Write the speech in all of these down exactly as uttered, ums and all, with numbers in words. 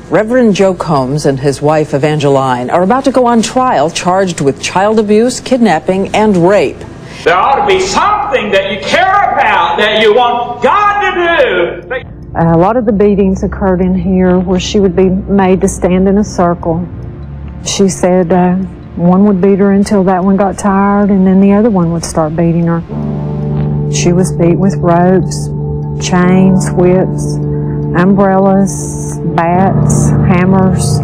Reverend Joe Combs and his wife Evangeline are about to go on trial charged with child abuse, kidnapping, and rape. There ought to be something that you care about, that you want God to do. A lot of the beatings occurred in here where she would be made to stand in a circle. She said uh, one would beat her until that one got tired, and then the other one would start beating her. She was beat with ropes, chains, whips, umbrellas, bats, hammers.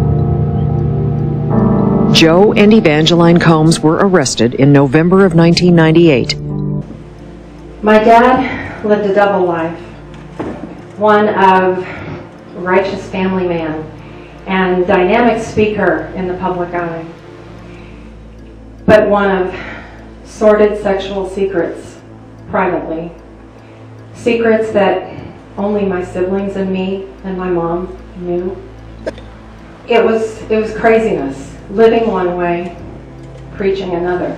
Joe and Evangeline Combs were arrested in November of nineteen ninety-eight. My dad lived a double life, one of a righteous family man and dynamic speaker in the public eye, but one of sordid sexual secrets privately, secrets that only my siblings and me and my mom knew. It was, it was craziness, living one way, preaching another.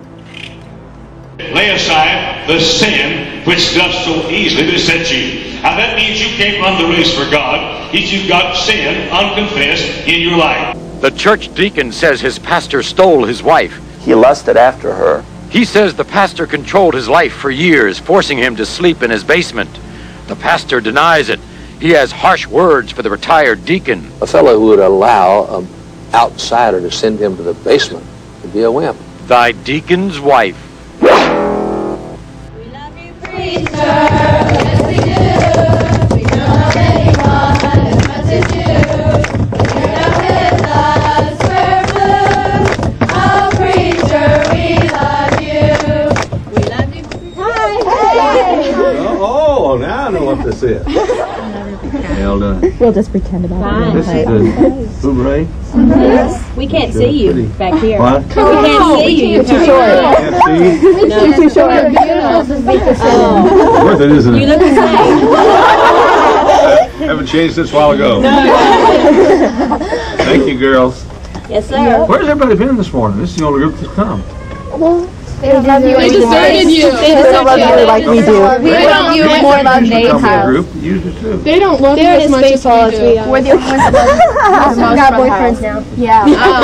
Lay aside the sin which does so easily beset you. Now that means you can't run the race for God if you've got sin unconfessed in your life. The church deacon says his pastor stole his wife. He lusted after her. He says the pastor controlled his life for years, forcing him to sleep in his basement. The pastor denies it. He has harsh words for the retired deacon. A fellow who would allow an outsider to send him to the basement would be a wimp. Thy deacon's wife. We love you, preacher. Yes, we do. We don't love anyone as much as you. You're not with us, we're blue. Oh, preacher, we love you. We love you. Hi. Hey. Oh, now I know what this is. Well done. We'll just pretend about it. This is good. Hooray. Yes. We can't see you pretty. back here. What? We can't see you. You're too short. Can't see you? No, you're too short. Oh. Worth it, isn't it? You look the same. Haven't changed since a while ago. Thank you, girls. Yes, sir. Where's everybody been this morning? This is the only group that's come. They don't love you. They deserted you. They don't love you like we do. We love you more than they have. Group. You do too. They don't love you as much as we do. We're the only ones that love you. We got boyfriends now. Yeah.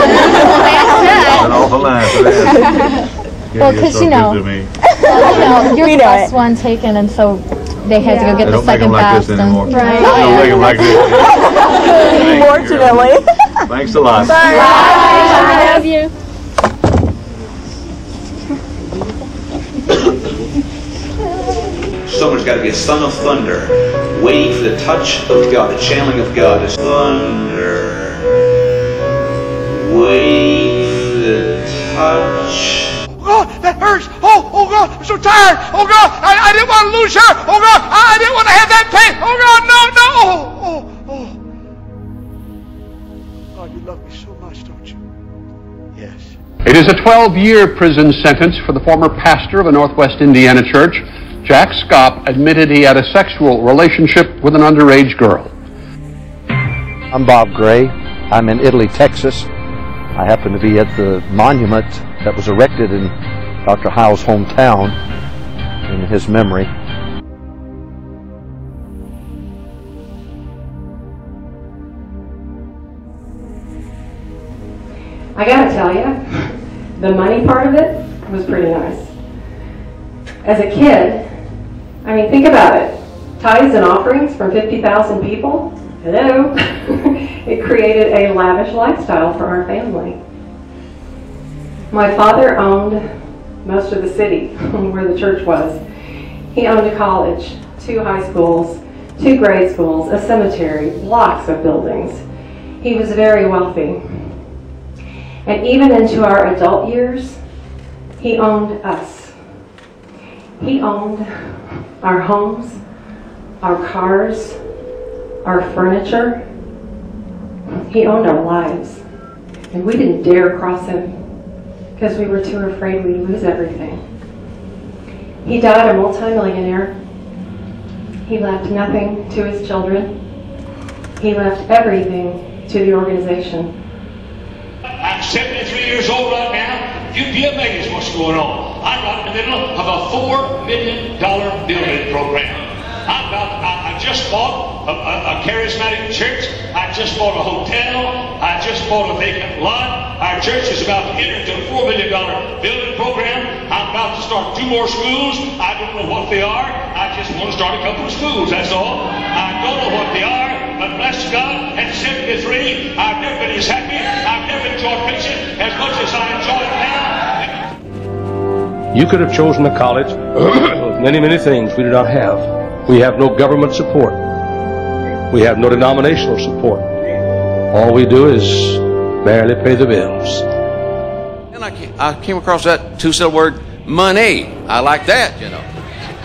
An awful line for that. Well, because you know, well, you're the first one taken, and so they had to go get the second best. best. They don't make them like this anymore. Right. They don't make them like this. Fortunately. Thanks a lot. Bye. I love you. Someone's got to be a son of thunder, waiting for the touch of God, the channeling of God. Is thunder, waiting for the touch. Oh, that hurts. Oh, oh God, I'm so tired. Oh God, I, I didn't want to lose her. Oh God, I, I didn't want to have that pain. Oh God, no, no. Oh, oh. God, you love me so much, don't you? Yes. It is a twelve-year prison sentence for the former pastor of a Northwest Indiana church. Jack Scopp admitted he had a sexual relationship with an underage girl. I'm Bob Gray. I'm in Italy, Texas. I happen to be at the monument that was erected in Doctor Howe's hometown in his memory. I gotta tell you, the money part of it was pretty nice. As a kid, I mean, think about it. Tithes and offerings from fifty thousand people. Hello. It created a lavish lifestyle for our family. My father owned most of the city where the church was. He owned a college, two high schools, two grade schools, a cemetery, blocks of buildings. He was very wealthy. And even into our adult years, he owned us. He owned our homes, our cars, our furniture. He owned our lives. And we didn't dare cross him because we were too afraid we'd lose everything. He died a multimillionaire. He left nothing to his children. He left everything to the organization. I'm seventy-three years old right now. You'd be amazed what's going on. I'm right in the middle of a four million dollar building program. I've got, I, I just bought a, a, a charismatic church. I just just bought a hotel. I just bought a vacant lot. Our church is about to enter into a four million dollar building program. I'm about to start two more schools. I don't know what they are. I just want to start a couple of schools, that's all. I don't know what they are, but bless God, at seventy-three, I've never been as happy. I've never enjoyed preaching as much as I enjoy it now. You could have chosen a college with many, many things we do not have. We have no government support. We have no denominational support. All we do is barely pay the bills. And I came, I came across that two-syllable word, money. I like that, you know.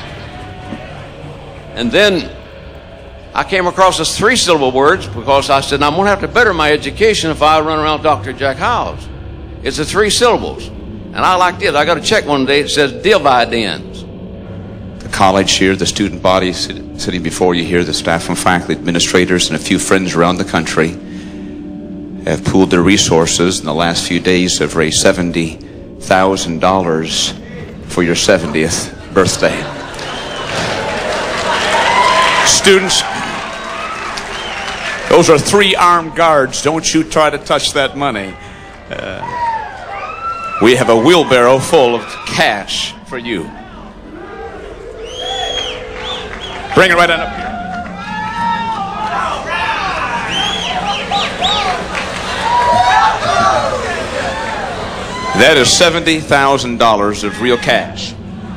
And then I came across this three-syllable words because I said, I'm going to have to better my education if I run around Doctor Jack Hyles. It's the three syllables. And I liked it. I got a check one day. It says dividends. The college here, the student body sit, sitting before you here, the staff and faculty, administrators, and a few friends around the country have pooled their resources in the last few days, have raised seventy thousand dollars for your seventieth birthday. Students, those are three armed guards. Don't you try to touch that money. Uh, we have a wheelbarrow full of cash for you. Bring it right on up here. That is seventy thousand dollars of real cash.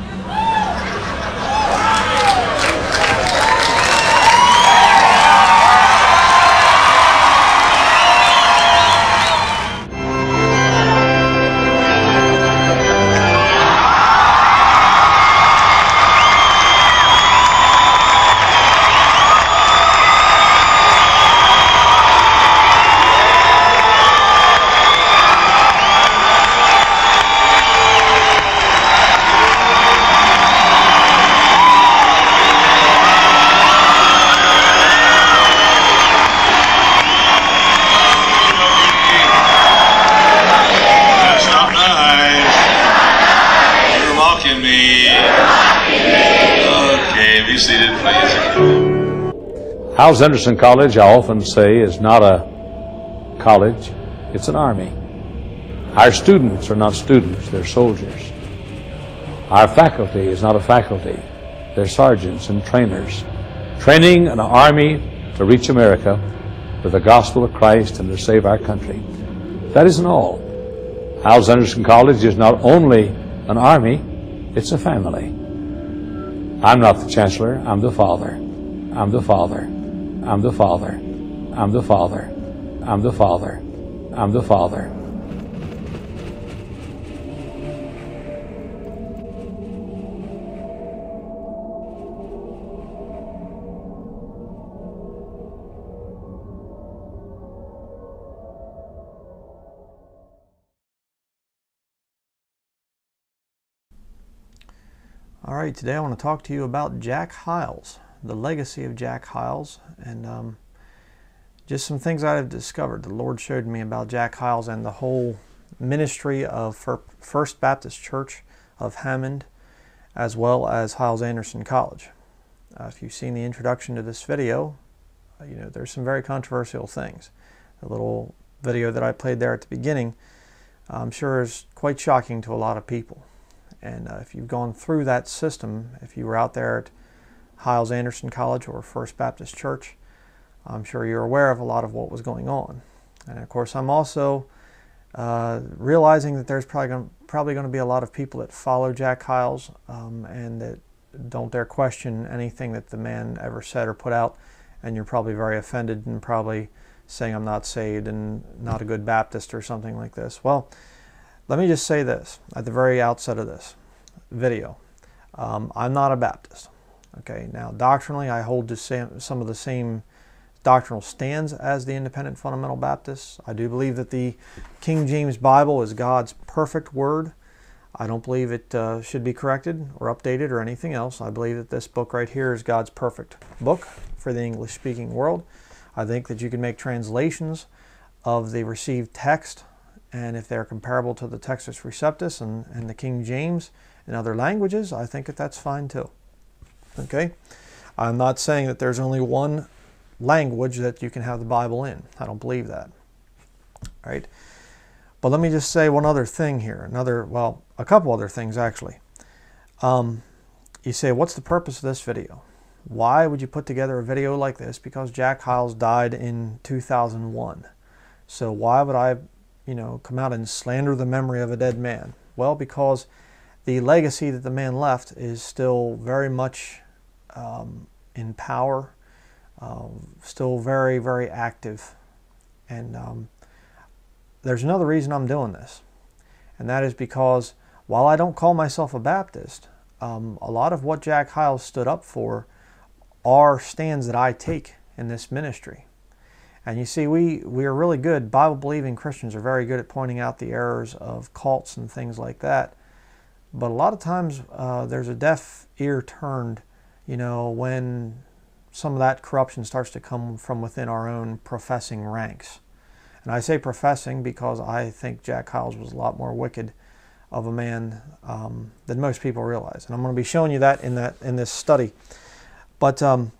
Hyles Anderson College, I often say, is not a college, it's an army. Our students are not students, they're soldiers. Our faculty is not a faculty, they're sergeants and trainers, training an army to reach America with the gospel of Christ and to save our country. That isn't all. Hyles Anderson College is not only an army, it's a family. I'm not the chancellor, I'm the father. I'm the father. I'm the father. I'm the father. I'm the father. I'm the father. All right, today I want to talk to you about Jack Hyles, the legacy of Jack Hyles, and um, just some things I've discovered. The Lord showed me about Jack Hyles and the whole ministry of First Baptist Church of Hammond, as well as Hyles Anderson College. Uh, if you've seen the introduction to this video, uh, you know there's some very controversial things. The little video that I played there at the beginning, I'm sure is quite shocking to a lot of people. And uh, if you've gone through that system, if you were out there at Hyles Anderson College or First Baptist Church, I'm sure you're aware of a lot of what was going on. And of course, I'm also uh, realizing that there's probably going, probably going to be a lot of people that follow Jack Hyles um, and that don't dare question anything that the man ever said or put out. And you're probably very offended and probably saying I'm not saved and not a good Baptist or something like this. Well, let me just say this at the very outset of this video. Um, I'm not a Baptist. Okay, now doctrinally I hold to some of the same doctrinal stands as the independent fundamental Baptists. I do believe that the King James Bible is God's perfect word. I don't believe it uh, should be corrected or updated or anything else. I believe that this book right here is God's perfect book for the English-speaking world. I think that you can make translations of the received text, and if they're comparable to the Textus Receptus and, and the King James in other languages, I think that that's fine too. Okay? I'm not saying that there's only one language that you can have the Bible in. I don't believe that. All right? But let me just say one other thing here. Another, well, a couple other things actually. Um, you say, what's the purpose of this video? Why would you put together a video like this? Because Jack Hyles died in two thousand one. So why would I, you know, come out and slander the memory of a dead man? Well, because the legacy that the man left is still very much um, in power, um, still very, very active. And um, there's another reason I'm doing this, and that is because while I don't call myself a Baptist, um, a lot of what Jack Hyles stood up for are stands that I take in this ministry. And you see, we, we are really good, Bible-believing Christians are very good at pointing out the errors of cults and things like that. But a lot of times uh, there's a deaf ear turned, you know, when some of that corruption starts to come from within our own professing ranks. And I say professing because I think Jack Hyles was a lot more wicked of a man um, than most people realize. And I'm going to be showing you that in, that, in this study. But um,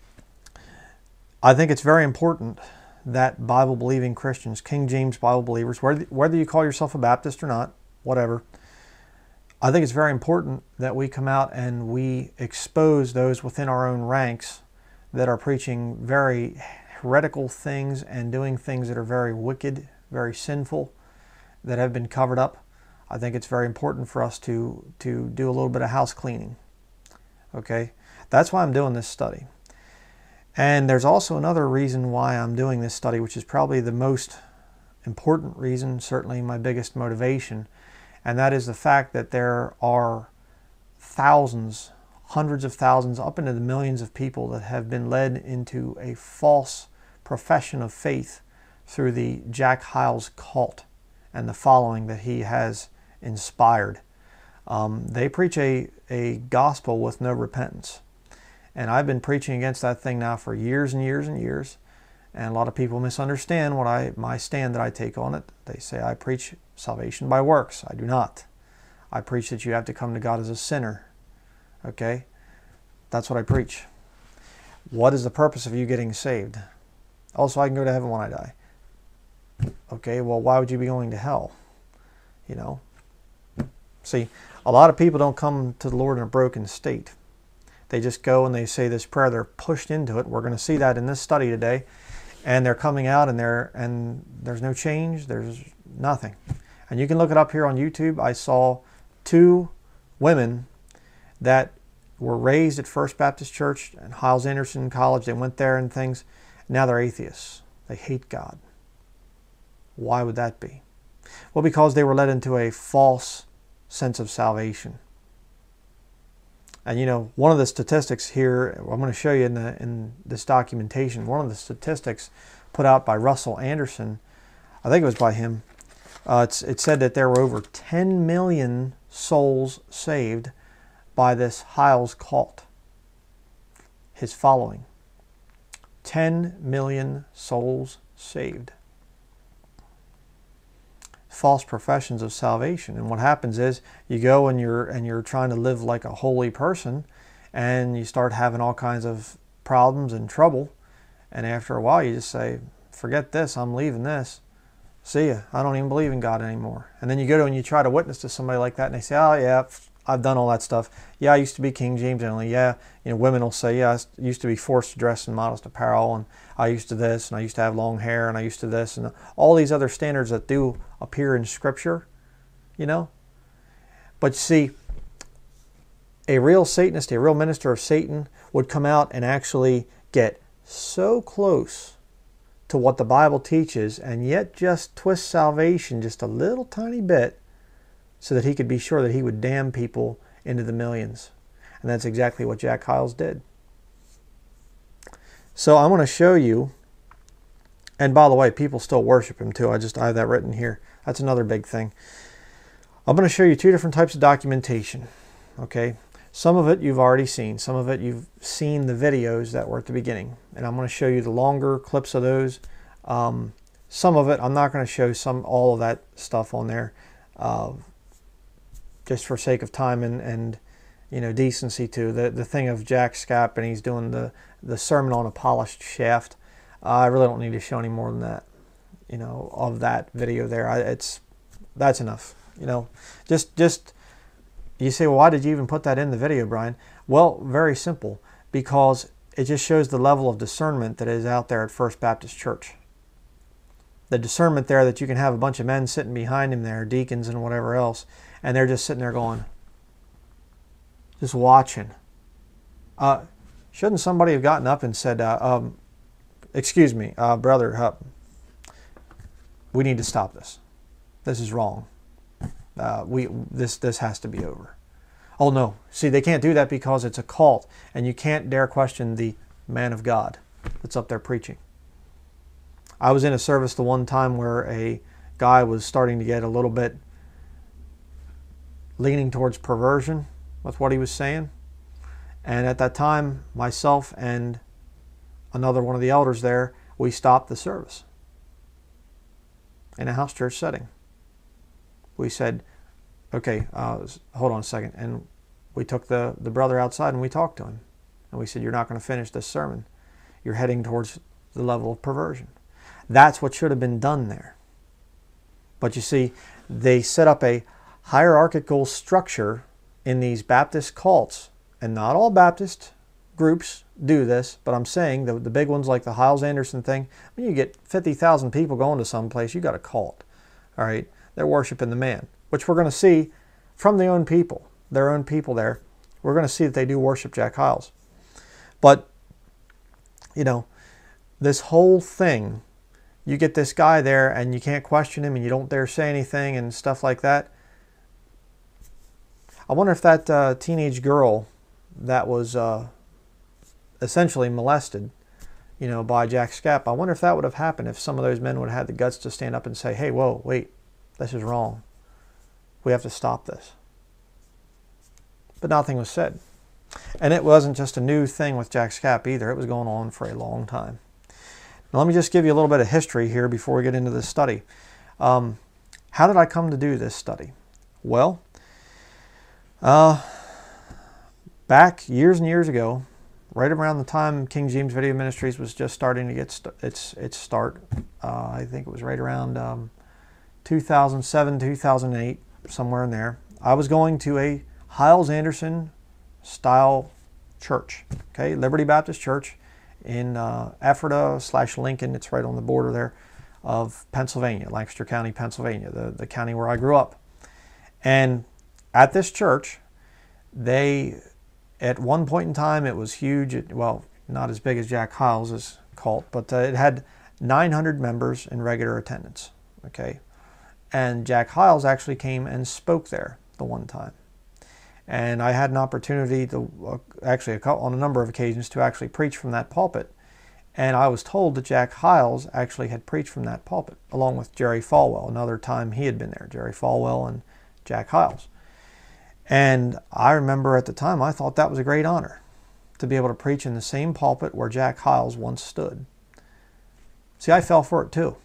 I think it's very important that Bible-believing Christians, King James Bible believers, whether, whether you call yourself a Baptist or not, whatever, I think it's very important that we come out and we expose those within our own ranks that are preaching very heretical things and doing things that are very wicked, very sinful, that have been covered up. I think it's very important for us to, to do a little bit of house cleaning. Okay? That's why I'm doing this study. And there's also another reason why I'm doing this study, which is probably the most important reason, certainly my biggest motivation, and that is the fact that there are thousands, hundreds of thousands, up into the millions of people that have been led into a false profession of faith through the Jack Hyles cult and the following that he has inspired. Um, they preach a, a gospel with no repentance. And I've been preaching against that thing now for years and years and years. And a lot of people misunderstand what I my stand that I take on it. They say I preach salvation by works. I do not. I preach that you have to come to God as a sinner. Okay? That's what I preach. What is the purpose of you getting saved? Also, I can go to heaven when I die. Okay, well, why would you be going to hell? You know? See, a lot of people don't come to the Lord in a broken state. They just go and they say this prayer. They're pushed into it. We're going to see that in this study today. And they're coming out and they're and there's no change. There's nothing. And you can look it up here on YouTube. I saw two women that were raised at First Baptist Church and Hyles Anderson College. They went there and things. Now they're atheists. They hate God. Why would that be? Well, because they were led into a false sense of salvation. And you know, one of the statistics here, I'm going to show you in, the, in this documentation, one of the statistics put out by Russell Anderson, I think it was by him, uh, it's, it said that there were over ten million souls saved by this Hyles cult, his following. ten million souls saved. False professions of salvation. And what happens is you go and you're and you're trying to live like a holy person, and you start having all kinds of problems and trouble, and after a while you just say, forget this, I'm leaving this, see ya, I don't even believe in God anymore. And then you go to and you try to witness to somebody like that and they say, oh yeah, I've done all that stuff. Yeah, I used to be King James only. Yeah, you know, women will say, yeah, I used to be forced to dress in modest apparel, and I used to this, and I used to have long hair, and I used to this, and all these other standards that do appear in Scripture, you know. But see, a real Satanist, a real minister of Satan would come out and actually get so close to what the Bible teaches, and yet just twist salvation just a little tiny bit, so that he could be sure that he would damn people into the millions. And that's exactly what Jack Hyles did. So I'm going to show you, and by the way, people still worship him too. I just I have that written here. That's another big thing. I'm going to show you two different types of documentation. Okay, some of it you've already seen. Some of it you've seen the videos that were at the beginning. And I'm going to show you the longer clips of those. Um, some of it, I'm not going to show some all of that stuff on there. Uh, just for sake of time and, and you know, decency too. The the thing of Jack Scap, and he's doing the the sermon on a polished shaft. Uh, I really don't need to show any more than that, you know, of that video there. I, it's that's enough, you know. Just just you say, well, why did you even put that in the video, Brian? Well, very simple, because it just shows the level of discernment that is out there at First Baptist Church. The discernment there that you can have a bunch of men sitting behind him there, deacons and whatever else, and they're just sitting there going, just watching. Uh, shouldn't somebody have gotten up and said, uh, um, excuse me, uh, brother, uh, we need to stop this. This is wrong. Uh, we this this has to be over. Oh no, see, they can't do that because it's a cult, and you can't dare question the man of God that's up there preaching. I was in a service the one time where a guy was starting to get a little bit leaning towards perversion with what he was saying. And at that time, myself and another one of the elders there, we stopped the service in a house church setting. We said, okay, uh, hold on a second. And we took the, the brother outside and we talked to him. And we said, you're not going to finish this sermon. You're heading towards the level of perversion. That's what should have been done there. But you see, they set up a hierarchical structure in these Baptist cults. And not all Baptist groups do this, but I'm saying the, the big ones like the Hyles-Anderson thing, when you get fifty thousand people going to some place, you got a cult. All right? They're worshiping the man, which we're going to see from their own people, their own people there. We're going to see that they do worship Jack Hyles. But, you know, this whole thing, you get this guy there and you can't question him and you don't dare say anything and stuff like that. I wonder if that uh, teenage girl that was uh, essentially molested, you know, by Jack Schaap, I wonder if that would have happened if some of those men would have had the guts to stand up and say, hey, whoa, wait, this is wrong. We have to stop this. But nothing was said. And it wasn't just a new thing with Jack Schaap either. It was going on for a long time. Now, let me just give you a little bit of history here before we get into this study. Um, how did I come to do this study? Well, uh, back years and years ago, right around the time King James Video Ministries was just starting to get st its its start, uh, I think it was right around um, two thousand seven, two thousand eight, somewhere in there. I was going to a Hyles-Anderson style church, okay, Liberty Baptist Church in uh, Ephrata slash Lincoln. It's right on the border there of Pennsylvania, Lancaster County, Pennsylvania, the, the county where I grew up. And at this church, they, at one point in time, it was huge. It, well, not as big as Jack Hyles' cult, but uh, it had nine hundred members in regular attendance, okay? And Jack Hyles actually came and spoke there the one time. And I had an opportunity to, uh, actually a, on a number of occasions, to actually preach from that pulpit. And I was told that Jack Hyles actually had preached from that pulpit, along with Jerry Falwell. Another time he had been there, Jerry Falwell and Jack Hyles. And I remember at the time, I thought that was a great honor, to be able to preach in the same pulpit where Jack Hyles once stood. See, I fell for it too.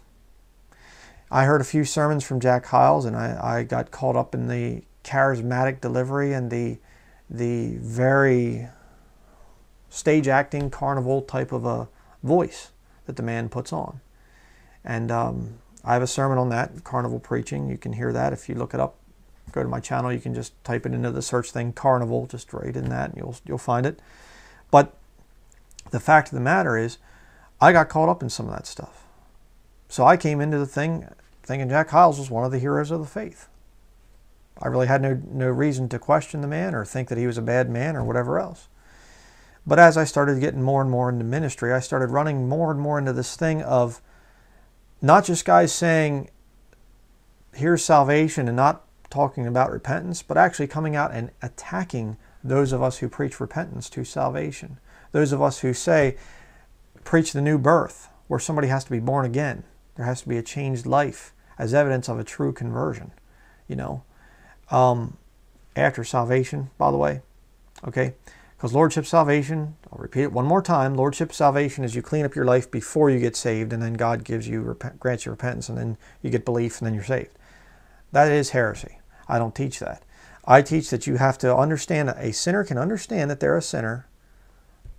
I heard a few sermons from Jack Hyles, and I, I got caught up in the charismatic delivery and the the very stage acting carnival type of a voice that the man puts on. And um, I have a sermon on that, carnival preaching. You can hear that if you look it up. Go to my channel. You can just type it into the search thing, carnival, just right in that, and you'll you'll find it. But the fact of the matter is, I got caught up in some of that stuff. So I came into the thing thinking Jack Hyles was one of the heroes of the faith. I really had no, no reason to question the man or think that he was a bad man or whatever else. But as I started getting more and more into ministry, I started running more and more into this thing of not just guys saying, here's salvation, and not talking about repentance, but actually coming out and attacking those of us who preach repentance to salvation. Those of us who say, preach the new birth, where somebody has to be born again. There has to be a changed life as evidence of a true conversion, you know. Um, after salvation, by the way, okay? Because Lordship salvation, I'll repeat it one more time, Lordship salvation is you clean up your life before you get saved, and then God gives you, grants you repentance, and then you get belief, and then you're saved. That is heresy. I don't teach that. I teach that you have to understand that a sinner can understand that they're a sinner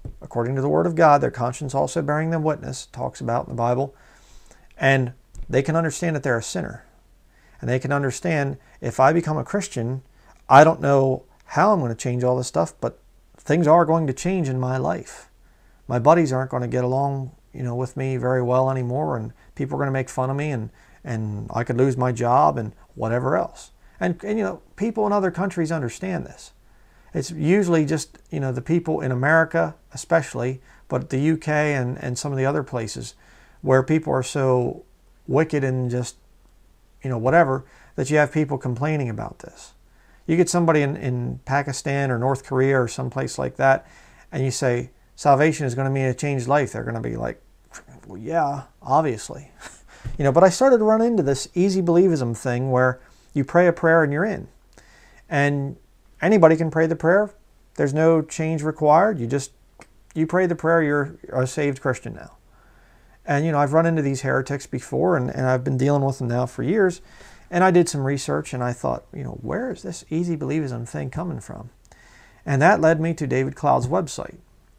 according to the Word of God, their conscience also bearing them witness, talks about in the Bible, and they can understand that they're a sinner. And they can understand, if I become a Christian, I don't know how I'm going to change all this stuff, but things are going to change in my life. My buddies aren't going to get along, you know, with me very well anymore, and people are going to make fun of me, and, and I could lose my job and whatever else. And, and, you know, people in other countries understand this. It's usually just, you know, the people in America especially, but the U K and, and some of the other places where people are so wicked and just, you know, whatever, that you have people complaining about this. You get somebody in, in Pakistan or North Korea or someplace like that, and you say, salvation is going to mean a changed life. They're going to be like, well, yeah, obviously. You know, but I started to run into this easy believism thing where you pray a prayer and you're in. And anybody can pray the prayer. There's no change required. You just, you pray the prayer, you're a saved Christian now. And, you know, I've run into these heretics before, and, and I've been dealing with them now for years. And I did some research, and I thought, you know, where is this easy believism thing coming from? And that led me to David Cloud's website.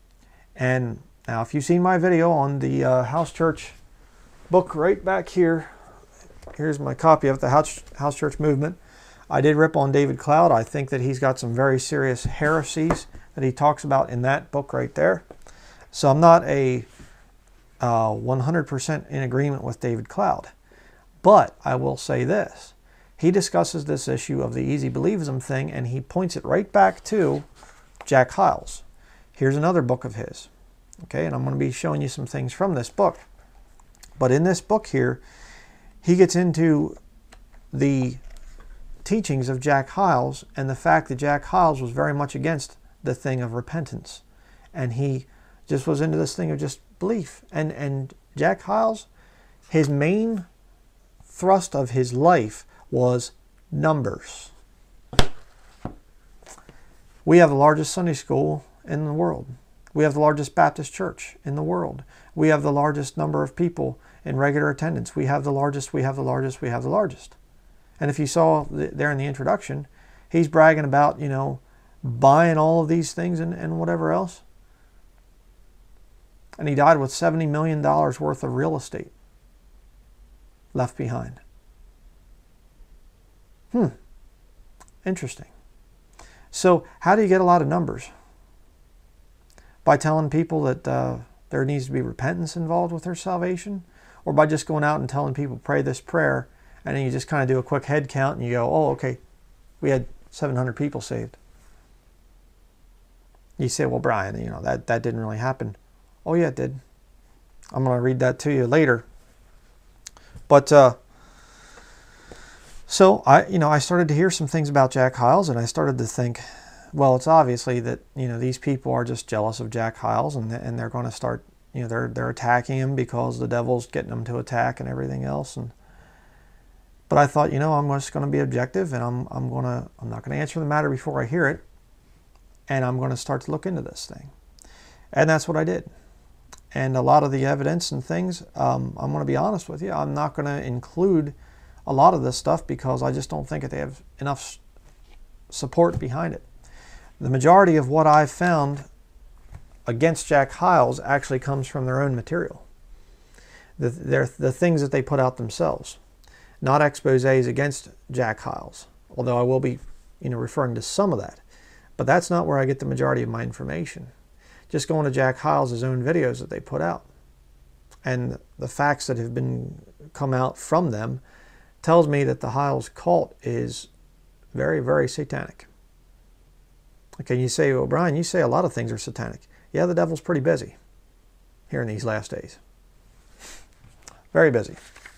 And now, if you've seen my video on the uh, House Church book right back here, here's my copy of the House, House Church Movement. I did rip on David Cloud. I think that he's got some very serious heresies that he talks about in that book right there. So I'm not a uh, one hundred percent in agreement with David Cloud. But I will say this. He discusses this issue of the easy believism thing, and he points it right back to Jack Hyles. Here's another book of his. Okay, and I'm going to be showing you some things from this book. But in this book here, he gets into the teachings of Jack Hyles and the fact that Jack Hyles was very much against the thing of repentance. And he just was into this thing of just belief. And, and Jack Hyles, his main thrust of his life was numbers. We have the largest Sunday school in the world. We have the largest Baptist church in the world. We have the largest number of people in regular attendance. We have the largest, we have the largest, we have the largest. And if you saw there in the introduction, he's bragging about, you know, buying all of these things and, and whatever else. And he died with seventy million dollars worth of real estate left behind. Hmm. Interesting. So how do you get a lot of numbers? By telling people that uh, there needs to be repentance involved with their salvation? Or by just going out and telling people, pray this prayer, and then you just kind of do a quick head count and you go, oh, okay, we had seven hundred people saved. You say, well, Brian, you know, that, that didn't really happen. Oh, yeah, it did. I'm going to read that to you later. But, uh, so, I, you know, I started to hear some things about Jack Hyles, and I started to think, well, it's obviously that, you know, these people are just jealous of Jack Hyles, and, and they're going to start, you know, they're, they're attacking him because the devil's getting them to attack and everything else. And But I thought, you know, I'm just going to be objective, and I'm, I'm going to, I'm not going to answer the matter before I hear it, and I'm going to start to look into this thing. And that's what I did. And a lot of the evidence and things, um, I'm going to be honest with you, I'm not going to include a lot of this stuff because I just don't think that they have enough support behind it. The majority of what I've found against Jack Hyles actually comes from their own material. The, they're the things that they put out themselves, not exposés against Jack Hyles, although I will be, you know, referring to some of that. But that's not where I get the majority of my information. Just going to Jack Hyles' own videos that they put out. And the facts that have been come out from them tells me that the Hyles cult is very, very satanic. Okay, you say, well, Brian, you say a lot of things are satanic. Yeah, the devil's pretty busy here in these last days. Very busy.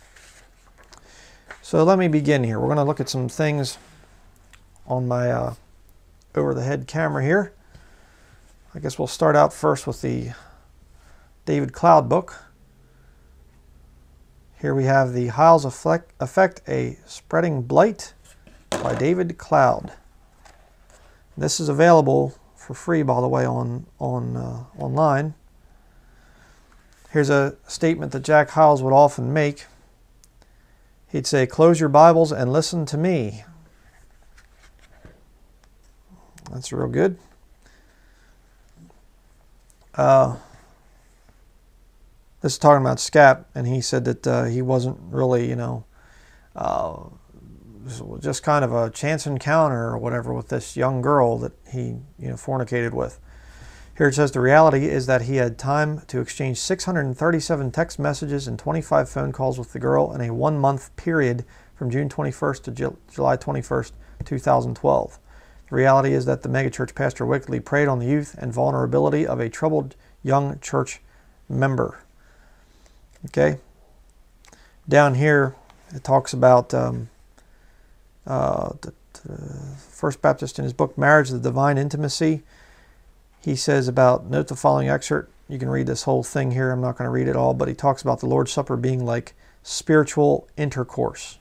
So let me begin here. We're going to look at some things on my uh, over-the-head camera here. I guess we'll start out first with the David Cloud book. Here we have the Hyles Effect, Effect, a Spreading Blight by David Cloud. This is available for free, by the way, on, on uh, online. Here's a statement that Jack Hyles would often make. He'd say, close your Bibles and listen to me. That's real good. uh, this is talking about Scap, and he said that uh, he wasn't really, you know, uh, just kind of a chance encounter or whatever with this young girl that he, you know, fornicated with. Here it says the reality is that he had time to exchange six hundred thirty-seven text messages and twenty-five phone calls with the girl in a one-month period from June twenty-first to Ju- July twenty-first, two thousand twelve. The reality is that the megachurch pastor wickedly preyed on the youth and vulnerability of a troubled young church member. Okay. Down here, it talks about um, uh, the, the First Baptist in his book, Marriage, the Divine Intimacy. He says about, note the following excerpt. You can read this whole thing here. I'm not going to read it all, but he talks about the Lord's Supper being like spiritual intercourse.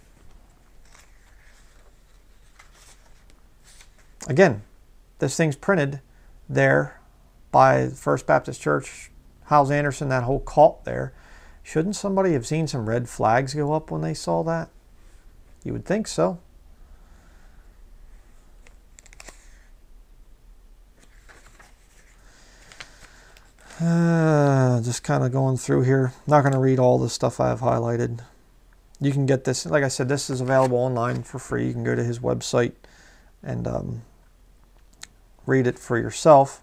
Again, this thing's printed there by First Baptist Church, Hyles Anderson, that whole cult there. Shouldn't somebody have seen some red flags go up when they saw that? You would think so. Uh, just kind of going through here. Not going to read all the stuff I have highlighted. You can get this, like I said, this is available online for free. You can go to his website and um, read it for yourself.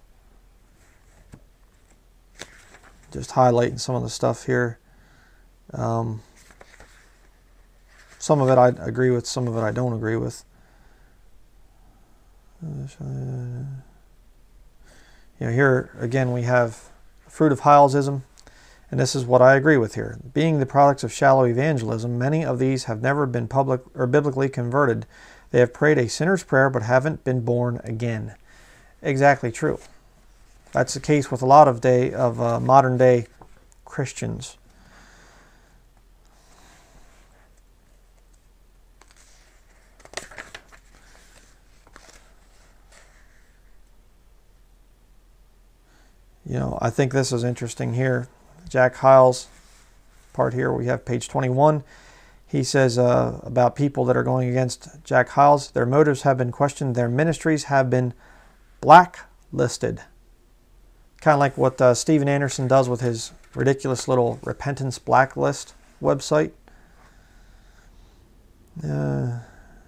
Just highlighting some of the stuff here. Um, some of it I agree with, some of it I don't agree with. You know, here again we have fruit of Hylesism, and this is what I agree with here. Being the products of shallow evangelism, many of these have never been public or biblically converted. They have prayed a sinner's prayer but haven't been born again. Exactly true. That's the case with a lot of day of uh, modern day Christians. You know, I think this is interesting here. Jack Hyles part here, we have page twenty-one. He says uh, about people that are going against Jack Hyles, their motives have been questioned, their ministries have been blacklisted. Kind of like what uh, Steven Anderson does with his ridiculous little repentance blacklist website. Uh,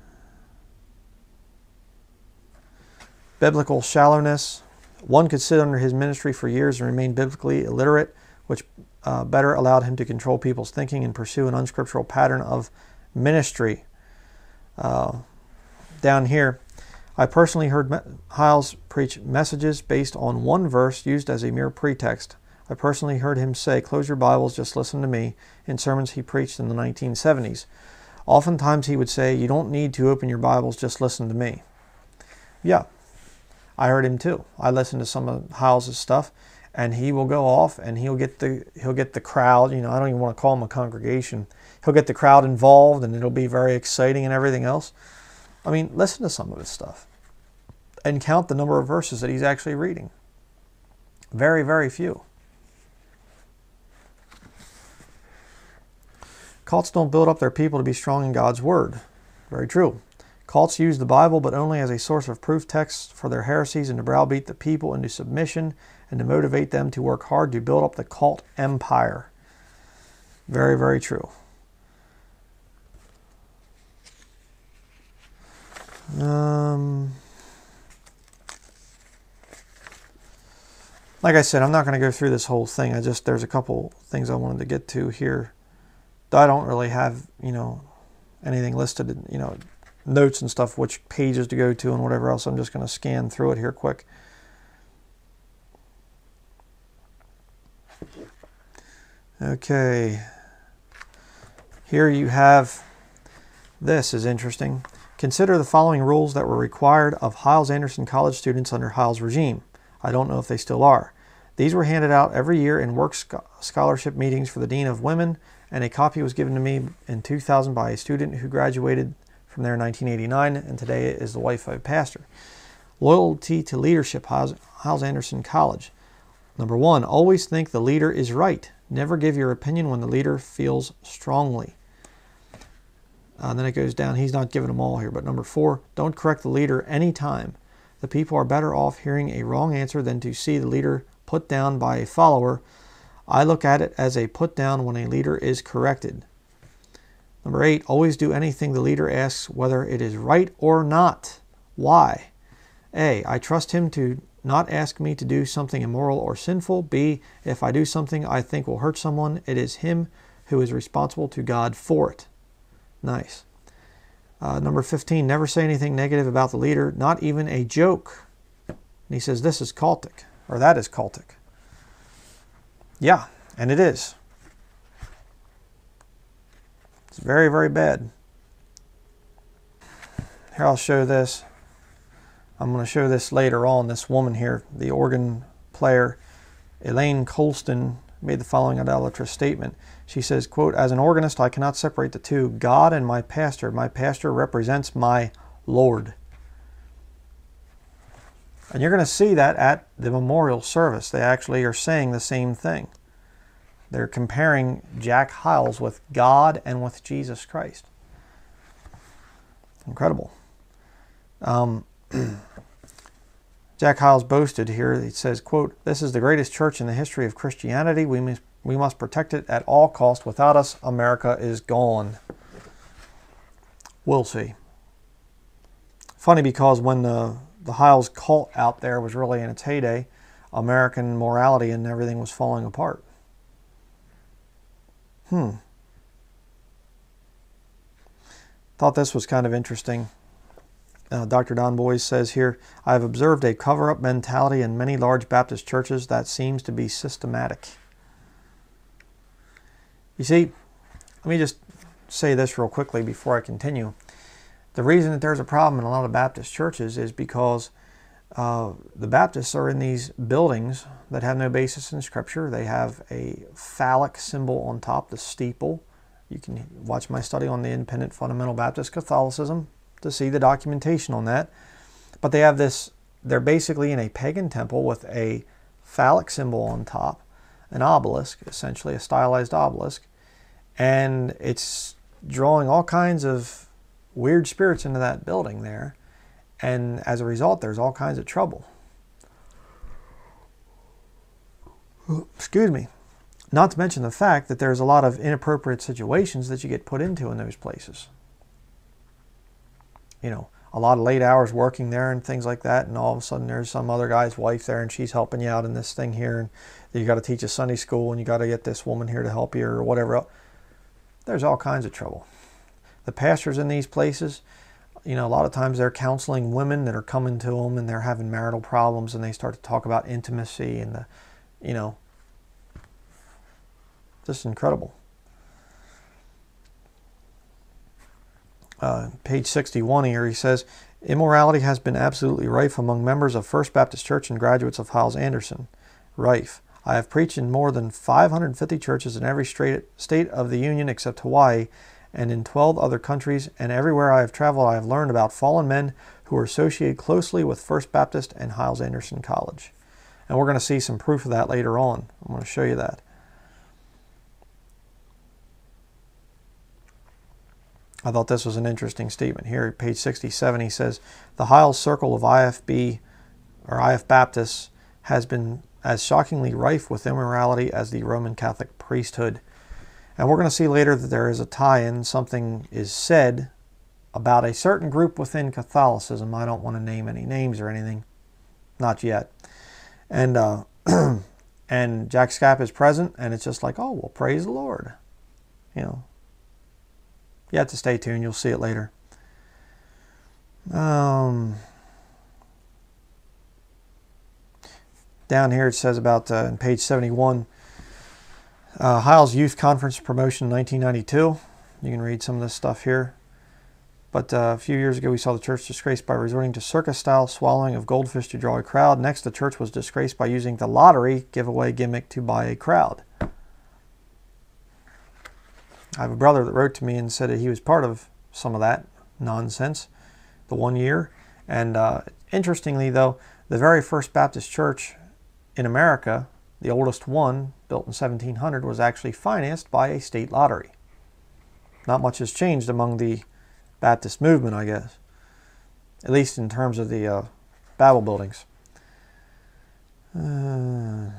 biblical shallowness. One could sit under his ministry for years and remain biblically illiterate, which uh, better allowed him to control people's thinking and pursue an unscriptural pattern of ministry. Uh, down here, I personally heard Hyles preach messages based on one verse used as a mere pretext. I personally heard him say, "Close your Bibles, just listen to me," in sermons he preached in the nineteen seventies. Oftentimes he would say, "You don't need to open your Bibles, just listen to me." Yeah. I heard him too. I listened to some of Hyles' stuff, and he will go off and he'll get the he'll get the crowd. You know, I don't even want to call him a congregation. He'll get the crowd involved, and it'll be very exciting and everything else. I mean, listen to some of his stuff, and count the number of verses that he's actually reading. Very, very few. Cults don't build up their people to be strong in God's word. Very true. Cults use the Bible, but only as a source of proof texts for their heresies and to browbeat the people into submission and to motivate them to work hard to build up the cult empire. Very, very true. Um, like I said, I'm not going to go through this whole thing. I just, there's a couple things I wanted to get to here. I don't really have, you know, anything listed, you know, notes and stuff, which pages to go to and whatever else. I'm just going to scan through it here quick. Okay. Here you have, this is interesting. Consider the following rules that were required of Hyles Anderson College students under Hyles' regime. I don't know if they still are. These were handed out every year in work scholarship meetings for the Dean of Women, and a copy was given to me in two thousand by a student who graduated from there in nineteen eighty-nine, and today is the wife of a pastor. Loyalty to leadership, Hyles Anderson College. Number one, always think the leader is right. Never give your opinion when the leader feels strongly. Uh, then it goes down, he's not giving them all here, but number four, don't correct the leader any time. The people are better off hearing a wrong answer than to see the leader put down by a follower. I look at it as a put down when a leader is corrected. Number eight, always do anything the leader asks, whether it is right or not. Why? A, I trust him to not ask me to do something immoral or sinful. B, if I do something I think will hurt someone, it is him who is responsible to God for it. Nice. Uh, number fifteen, never say anything negative about the leader, not even a joke. And he says this is cultic, or that is cultic. Yeah, and it is. It's very, very bad. Here, I'll show this. I'm going to show this later on. This woman here, the organ player, Elaine Colston, made the following idolatrous statement. She says, quote, as an organist, I cannot separate the two. God and my pastor. My pastor represents my Lord. And you're going to see that at the memorial service. They actually are saying the same thing. They're comparing Jack Hyles with God and with Jesus Christ. Incredible. Um, Jack Hyles boasted here, he says, quote, this is the greatest church in the history of Christianity. We must, we must protect it at all costs. Without us, America is gone. We'll see. Funny, because when the, the Hyles cult out there was really in its heyday, American morality and everything was falling apart. Hmm. Thought this was kind of interesting. Uh, Doctor Don Boys says here, I have observed a cover-up mentality in many large Baptist churches that seems to be systematic. You see, let me just say this real quickly before I continue. The reason that there's a problem in a lot of Baptist churches is because uh, the Baptists are in these buildings that have no basis in Scripture. They have a phallic symbol on top, the steeple. You can watch my study on the Independent Fundamental Baptist Catholicism to see the documentation on that. But they have this, they're basically in a pagan temple with a phallic symbol on top, an obelisk, essentially a stylized obelisk, and it's drawing all kinds of weird spirits into that building there, and as a result there's all kinds of trouble. Excuse me. Not to mention the fact that there's a lot of inappropriate situations that you get put into in those places. You know, a lot of late hours working there and things like that, and all of a sudden there's some other guy's wife there and she's helping you out in this thing here, and you got to teach a Sunday school and you got to get this woman here to help you or whatever. There's all kinds of trouble. The pastors in these places, you know, a lot of times they're counseling women that are coming to them and they're having marital problems, and they start to talk about intimacy and the, you know, just incredible. Uh, page sixty-one here, he says, immorality has been absolutely rife among members of First Baptist Church and graduates of Hyles-Anderson. Rife. I have preached in more than five hundred fifty churches in every state of the Union except Hawaii, and in twelve other countries, and everywhere I have traveled I have learned about fallen men who are associated closely with First Baptist and Hyles-Anderson College. And we're going to see some proof of that later on. I'm going to show you that. I thought this was an interesting statement. Here at page sixty-seven, he says, the Hyles circle of I F B, or I F Baptists, has been as shockingly rife with immorality as the Roman Catholic priesthood. And we're going to see later that there is a tie-in. Something is said about a certain group within Catholicism. I don't want to name any names or anything. Not yet. And, uh, and Jack Schaap is present, and it's just like, oh, well, praise the Lord. You know. You have to stay tuned. You'll see it later. Um, down here it says about, uh, in page seventy-one, uh, Hyles Youth Conference promotion in nineteen ninety-two. You can read some of this stuff here. But uh, a few years ago we saw the church disgraced by resorting to circus-style swallowing of goldfish to draw a crowd. Next, the church was disgraced by using the lottery giveaway gimmick to buy a crowd. I have a brother that wrote to me and said that he was part of some of that nonsense the one year. And uh, interestingly, though, the very first Baptist church in America, the oldest one, built in seventeen hundred, was actually financed by a state lottery. Not much has changed among the Baptist movement, I guess, at least in terms of the uh, Babel buildings. Uh,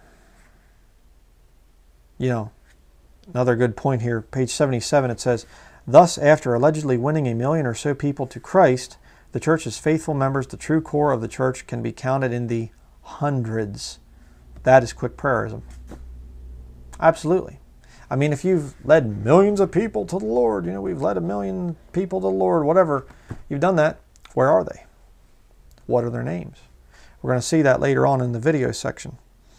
you know, another good point here, page seventy-seven, it says, thus, after allegedly winning a million or so people to Christ, the church's faithful members, the true core of the church, can be counted in the hundreds. That is quick prayerism. Absolutely. I mean, if you've led millions of people to the Lord, you know, we've led a million people to the Lord, whatever, you've done that, where are they? What are their names? We're going to see that later on in the video section.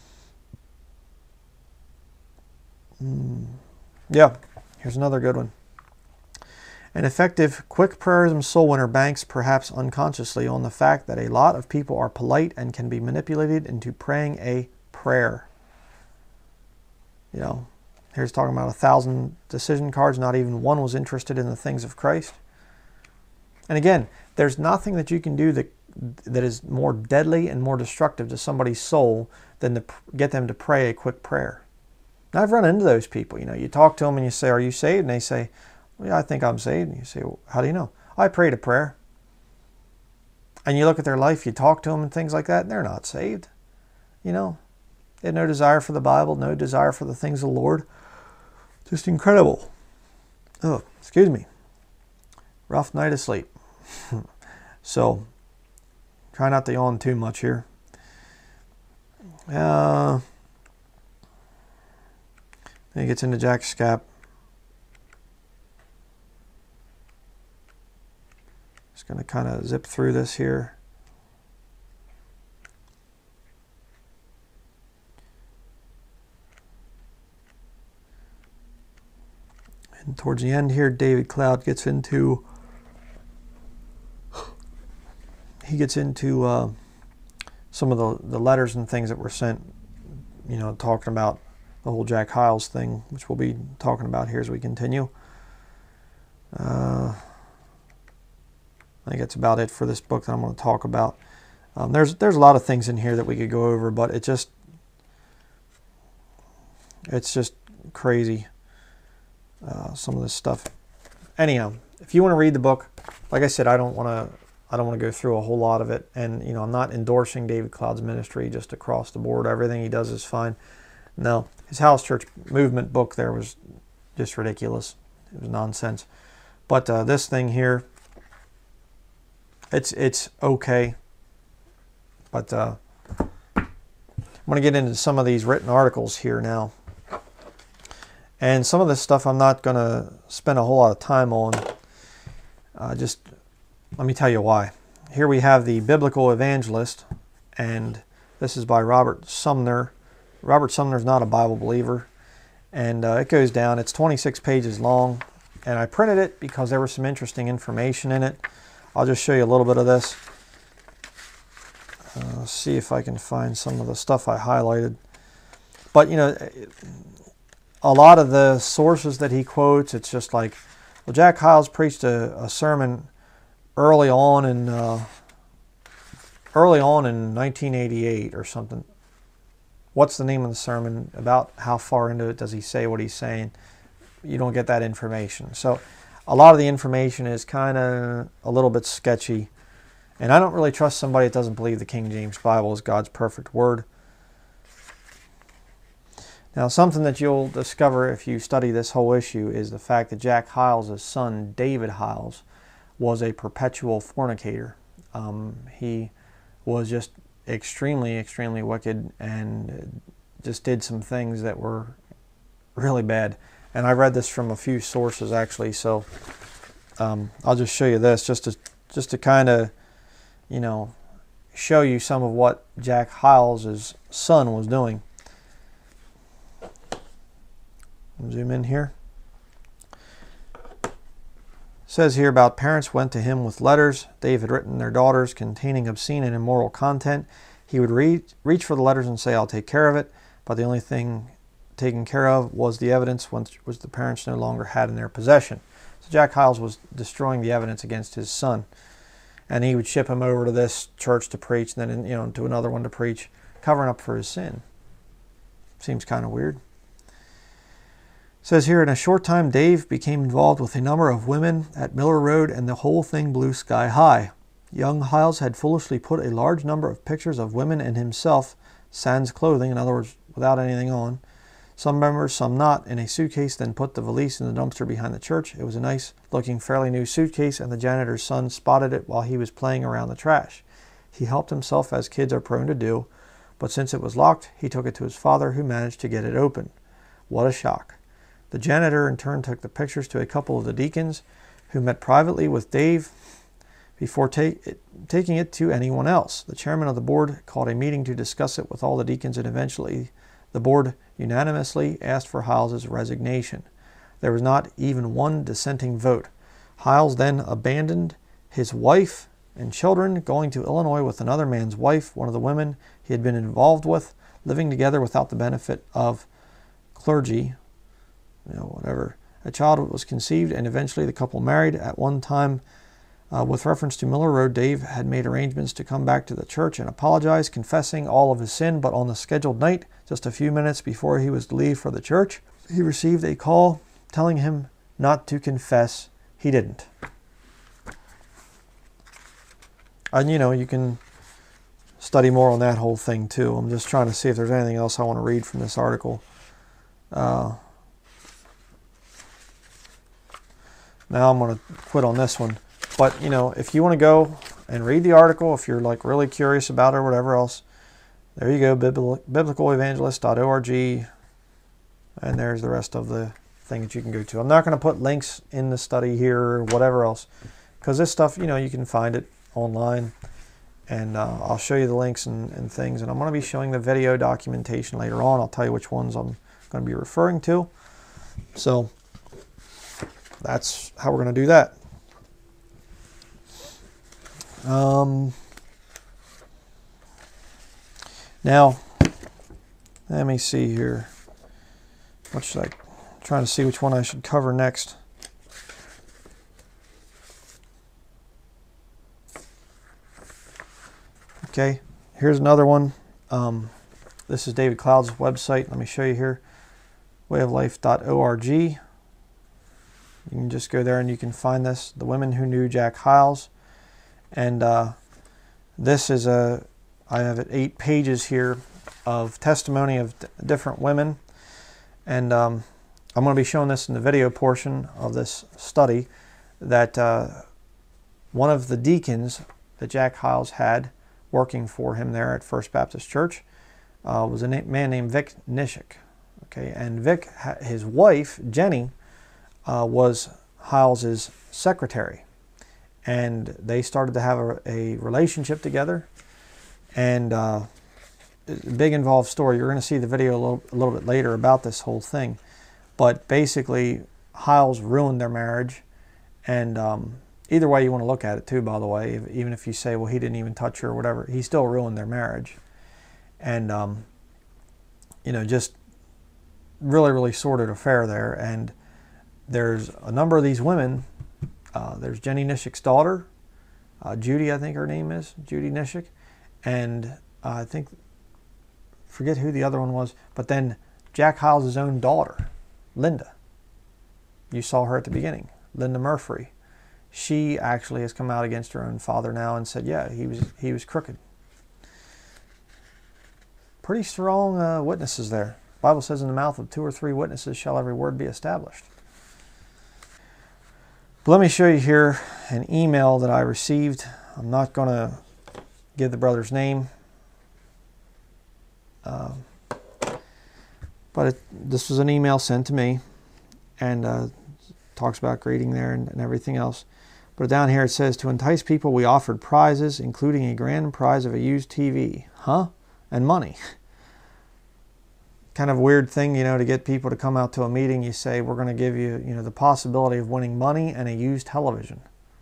Mm. Yeah, here's another good one. An effective quick prayerism soul winner banks perhaps unconsciously on the fact that a lot of people are polite and can be manipulated into praying a prayer. You know, here's talking about a thousand decision cards, not even one was interested in the things of Christ. And again, there's nothing that you can do that that is more deadly and more destructive to somebody's soul than to get them to pray a quick prayer. Now, I've run into those people. You know, you talk to them and you say, are you saved? And they say, well, yeah, I think I'm saved. And you say, well, how do you know? I prayed a prayer. And you look at their life, you talk to them and things like that, and they're not saved. You know, they have no desire for the Bible, no desire for the things of the Lord. Just incredible. Oh, excuse me. Rough night of sleep. So, try not to yawn too much here. Uh, then he gets into Jack Scap. Just going to kind of zip through this here. And towards the end here, David Cloud gets into he gets into uh, some of the, the letters and things that were sent, you know, talking about the whole Jack Hyles thing, which we'll be talking about here as we continue. Uh, I think that's about it for this book that I'm going to talk about. Um, there's there's a lot of things in here that we could go over, but it just it's just crazy. Uh, some of this stuff. Anyhow, if you want to read the book, like I said, I don't want to. I don't want to go through a whole lot of it, and you know, I'm not endorsing David Cloud's ministry just across the board. Everything he does is fine. No, his House Church Movement book there was just ridiculous. It was nonsense. But uh, this thing here, it's it's okay. But uh, I'm going to get into some of these written articles here now. And some of this stuff I'm not going to spend a whole lot of time on. Uh, just let me tell you why. Here we have the Biblical Evangelist, and this is by Robert Sumner. Robert Sumner's not a Bible believer, and uh, it goes down. It's twenty-six pages long, and I printed it because there was some interesting information in it. I'll just show you a little bit of this. Uh, see if I can find some of the stuff I highlighted. But, you know, a lot of the sources that he quotes, it's just like, well, Jack Hyles preached a, a sermon early on in uh, early on in nineteen eighty-eight or something. What's the name of the sermon? About how far into it does he say what he's saying? You don't get that information. So a lot of the information is kind of a little bit sketchy. And I don't really trust somebody that doesn't believe the King James Bible is God's perfect word. Now, something that you'll discover if you study this whole issue is the fact that Jack Hyles' son, David Hyles, was a perpetual fornicator. Um, he was just extremely, extremely wicked and just did some things that were really bad. And I read this from a few sources, actually, so um, I'll just show you this just to, just to kind of, you know, show you some of what Jack Hyles' son was doing. Zoom in here. It says here about parents went to him with letters Dave had written their daughters containing obscene and immoral content. He would reach, reach for the letters and say, I'll take care of it. But the only thing taken care of was the evidence which the parents no longer had in their possession. So Jack Hyles was destroying the evidence against his son. And he would ship him over to this church to preach, and then, you know, to another one to preach, covering up for his sin. Seems kind of weird. It says here, in a short time, Dave became involved with a number of women at Miller Road, and the whole thing blew sky high. Young Hyles had foolishly put a large number of pictures of women and himself sans clothing, in other words, without anything on. Some members, some not, in a suitcase, then put the valise in the dumpster behind the church. It was a nice-looking, fairly new suitcase, and the janitor's son spotted it while he was playing around the trash. He helped himself, as kids are prone to do, but since it was locked, he took it to his father, who managed to get it open. What a shock. The janitor in turn took the pictures to a couple of the deacons, who met privately with Dave before take it, taking it to anyone else. The chairman of the board called a meeting to discuss it with all the deacons, and eventually the board unanimously asked for Hyles's resignation. There was not even one dissenting vote. Hyles then abandoned his wife and children, going to Illinois with another man's wife, one of the women he had been involved with, living together without the benefit of clergy, you know, whatever. A child was conceived, and eventually the couple married. At one time, uh, with reference to Miller Road, Dave had made arrangements to come back to the church and apologize, confessing all of his sin, but on the scheduled night, just a few minutes before he was to leave for the church, he received a call telling him not to confess. He didn't. And you know, you can study more on that whole thing too. I'm just trying to see if there's anything else I want to read from this article. Uh, now I'm going to quit on this one. But, you know, if you want to go and read the article, if you're like really curious about it or whatever else, there you go, biblical evangelist dot org. And there's the rest of the thing that you can go to. I'm not going to put links in the study here or whatever else, because this stuff, you know, you can find it online. And uh, I'll show you the links and, and things. And I'm going to be showing the video documentation later on. I'll tell you which ones I'm going to be referring to. So that's how we're going to do that. Um, now, let me see here. What should I, I'm trying to see which one I should cover next. Okay, here's another one. Um, this is David Cloud's website. Let me show you here. way of life dot org. You can just go there and you can find this. The Women Who Knew Jack Hyles. And uh, this is a, I have it eight pages here of testimony of different women. And um, I'm going to be showing this in the video portion of this study, that uh, one of the deacons that Jack Hyles had working for him there at First Baptist Church uh, was a na man named Vic Nishik. Okay, and Vic, his wife, Jenny, uh, was Hyles's secretary. And they started to have a, a relationship together. And uh, a big involved story. You're going to see the video a little, a little bit later about this whole thing. But basically, Hyles ruined their marriage. And um, either way you want to look at it too, by the way, if, even if you say, well, he didn't even touch her or whatever, he still ruined their marriage. And, um, you know, just really, really sordid affair there. And there's a number of these women. Uh, there's Jenny Nishik's daughter, uh, Judy, I think her name is, Judy Nishik. And uh, I think, forget who the other one was, but then Jack Hyles' own daughter, Linda. You saw her at the beginning, Linda Murphy. She actually has come out against her own father now and said, yeah, he was, he was crooked. Pretty strong uh, witnesses there. The Bible says, in the mouth of two or three witnesses shall every word be established. But let me show you here an email that I received. I'm not going to give the brother's name. Uh, but it, this was an email sent to me. And uh, talks about grading there and, and everything else. But down here it says, to entice people, we offered prizes, including a grand prize of a used T V. Huh? And money. Kind of a weird thing, you know, to get people to come out to a meeting. You say, we're going to give you, you know, the possibility of winning money and a used television.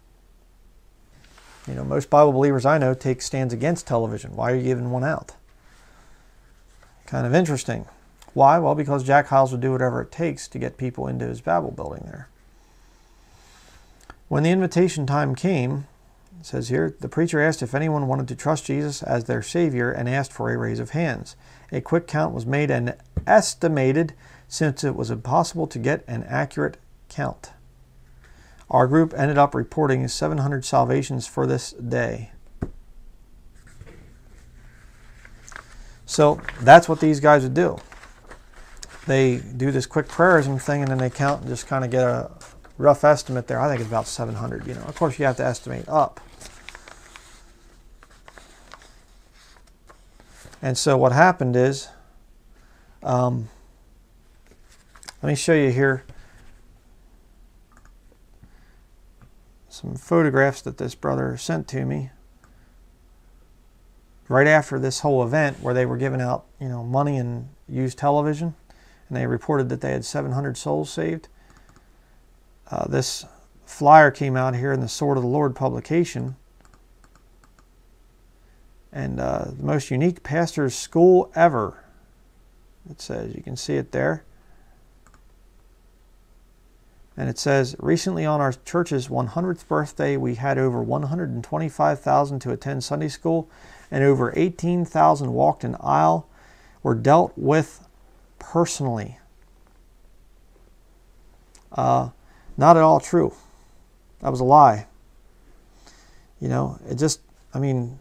You know, most Bible believers I know take stands against television. Why are you giving one out? Kind of interesting. Why? Well, because Jack Hyles would do whatever it takes to get people into his Bible building there. When the invitation time came, it says here, the preacher asked if anyone wanted to trust Jesus as their Savior and asked for a raise of hands. A quick count was made and estimated, since it was impossible to get an accurate count. Our group ended up reporting seven hundred salvations for this day. So that's what these guys would do. They do this quick prayerism thing, and then they count and just kind of get a rough estimate there. I think it's about seven hundred. You know, of course, you have to estimate up. And so what happened is, um, let me show you here some photographs that this brother sent to me right after this whole event, where they were giving out, you know, money and used television, and they reported that they had seven hundred souls saved. Uh, this flyer came out here in the Sword of the Lord publication, and uh, the most unique pastor's school ever. It says, you can see it there. And it says, recently on our church's one hundredth birthday, we had over one hundred twenty-five thousand to attend Sunday school, and over eighteen thousand walked an aisle, were dealt with personally. Uh, not at all true. That was a lie. You know, it just, I mean,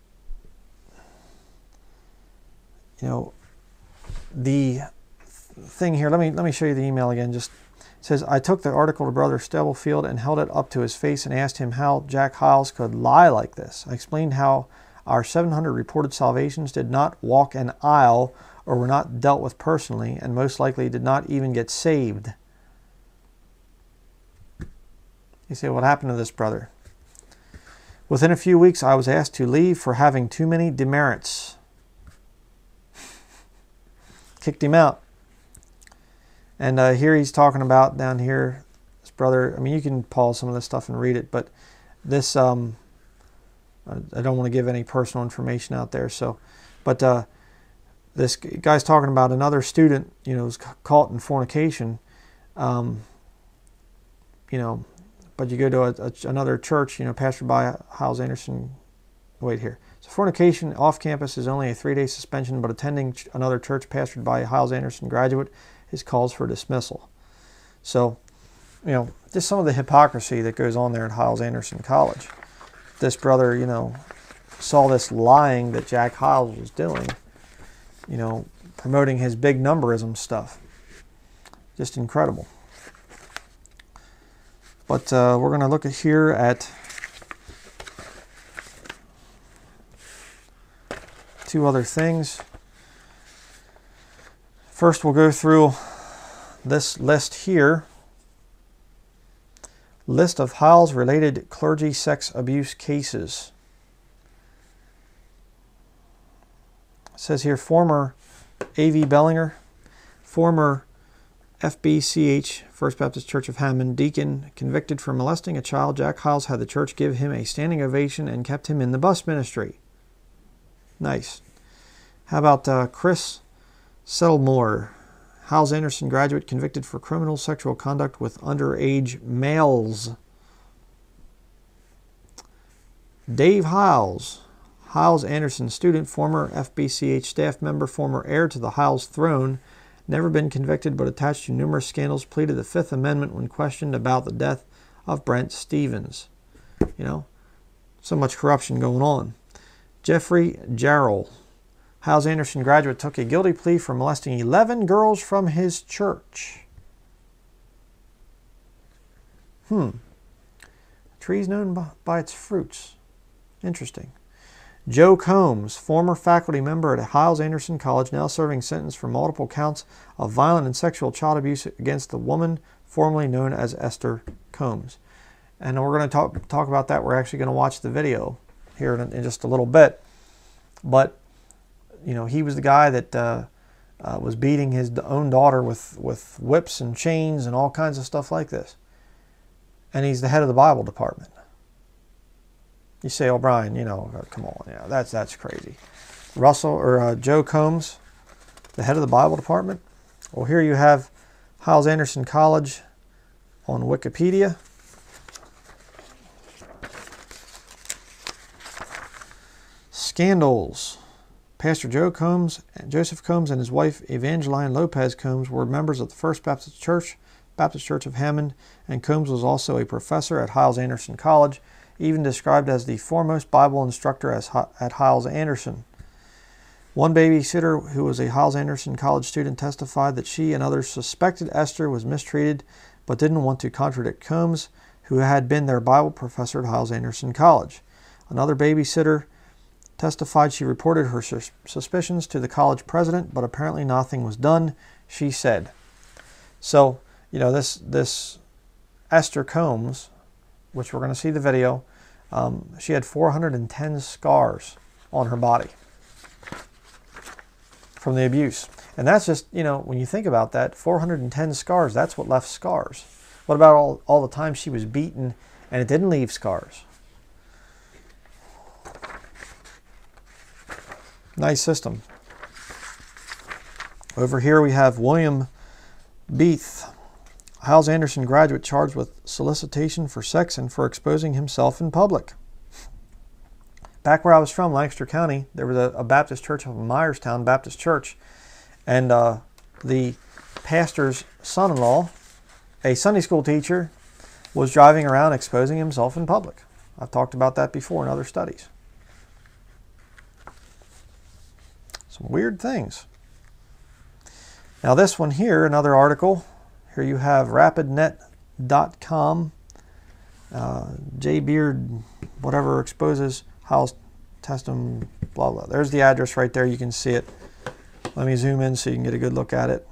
you know, the thing here, let me, let me show you the email again. Just, it says, I took the article to Brother Stubblefield and held it up to his face and asked him how Jack Hyles could lie like this. I explained how our seven hundred reported salvations did not walk an aisle or were not dealt with personally, and most likely did not even get saved. You say, what happened to this brother? Within a few weeks, I was asked to leave for having too many demerits. Kicked him out. And uh, here he's talking about down here, this brother, I mean, you can pause some of this stuff and read it, but this, um, I don't want to give any personal information out there, so, but uh, this guy's talking about another student, you know, was caught in fornication, um, you know, but you go to a, a, another church, you know, pastored by Hyles Anderson, wait here. So fornication off campus is only a three-day suspension, but attending another church pastored by a Hyles Anderson graduate is cause for dismissal. So, you know, just some of the hypocrisy that goes on there at Hyles Anderson College. This brother, you know, saw this lying that Jack Hyles was doing, you know, promoting his big numberism stuff. Just incredible. But uh, we're going to look at here at two other things. First, we'll go through this list here. List of Hyles-related clergy sex abuse cases. It says here, former A V Bellinger, former F B C H, First Baptist Church of Hammond, deacon, convicted for molesting a child. Jack Hyles had the church give him a standing ovation and kept him in the bus ministry. Nice. How about uh, Chris Settlemore, Hyles Anderson graduate, convicted for criminal sexual conduct with underage males. Dave Hyles, Hyles Anderson student, former F B C H staff member, former heir to the Hyles throne, never been convicted but attached to numerous scandals, pleaded the Fifth Amendment when questioned about the death of Brent Stevens. You know, so much corruption going on. Jeffrey Jarrell, Hyles Anderson graduate, took a guilty plea for molesting eleven girls from his church. Hmm. A tree's known by, by its fruits. Interesting. Joe Combs, former faculty member at Hyles Anderson College, now serving sentence for multiple counts of violent and sexual child abuse against the woman formerly known as Esther Combs. And we're going to talk, talk about that. We're actually going to watch the video here in, in just a little bit. But, you know, he was the guy that uh, uh, was beating his own daughter with, with whips and chains and all kinds of stuff like this. And he's the head of the Bible department. You say, O'Brien, you know, come on, yeah, that's that's crazy. Russell or uh, Joe Combs, the head of the Bible department. Well, here you have Hyles Anderson College on Wikipedia. Scandals. Pastor Joe Combs, Joseph Combs, and his wife Evangeline Lopez Combs were members of the First Baptist Church, Baptist Church of Hammond, and Combs was also a professor at Hyles Anderson College, even described as the foremost Bible instructor as, at Hyles Anderson. One babysitter who was a Hyles-Anderson College student testified that she and others suspected Esther was mistreated but didn't want to contradict Combs, who had been their Bible professor at Hyles-Anderson College. Another babysitter testified she reported her sus suspicions to the college president, but apparently nothing was done, she said. So, you know, this, this Esther Combs, which we're going to see the video, um, she had four hundred ten scars on her body from the abuse. And that's just, you know, when you think about that, four hundred ten scars, that's what left scars. What about all, all the times she was beaten and it didn't leave scars? Nice system. Over here we have William Beath, Hyles-Anderson graduate charged with solicitation for sex and for exposing himself in public. Back where I was from, Lancaster County, there was a, a Baptist church of Myerstown Baptist Church, and uh, the pastor's son-in-law, a Sunday school teacher, was driving around exposing himself in public. I've talked about that before in other studies. Some weird things. Now this one here, another article. Here you have rapid net dot com. Uh, J. Beard, whatever, exposes Hyles testim, blah, blah. There's the address right there. You can see it. Let me zoom in so you can get a good look at it.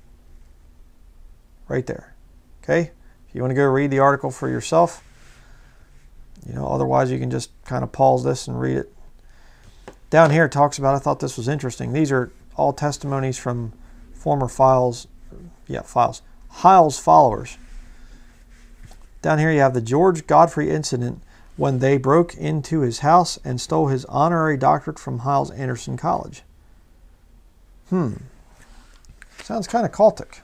Right there. Okay? If you want to go read the article for yourself, you know, otherwise you can just kind of pause this and read it. Down here it talks about, I thought this was interesting. These are all testimonies from former Files, yeah, Files, Hyles followers. Down here you have the George Godfrey incident when they broke into his house and stole his honorary doctorate from Hyles-Anderson College. Hmm. Sounds kind of cultic.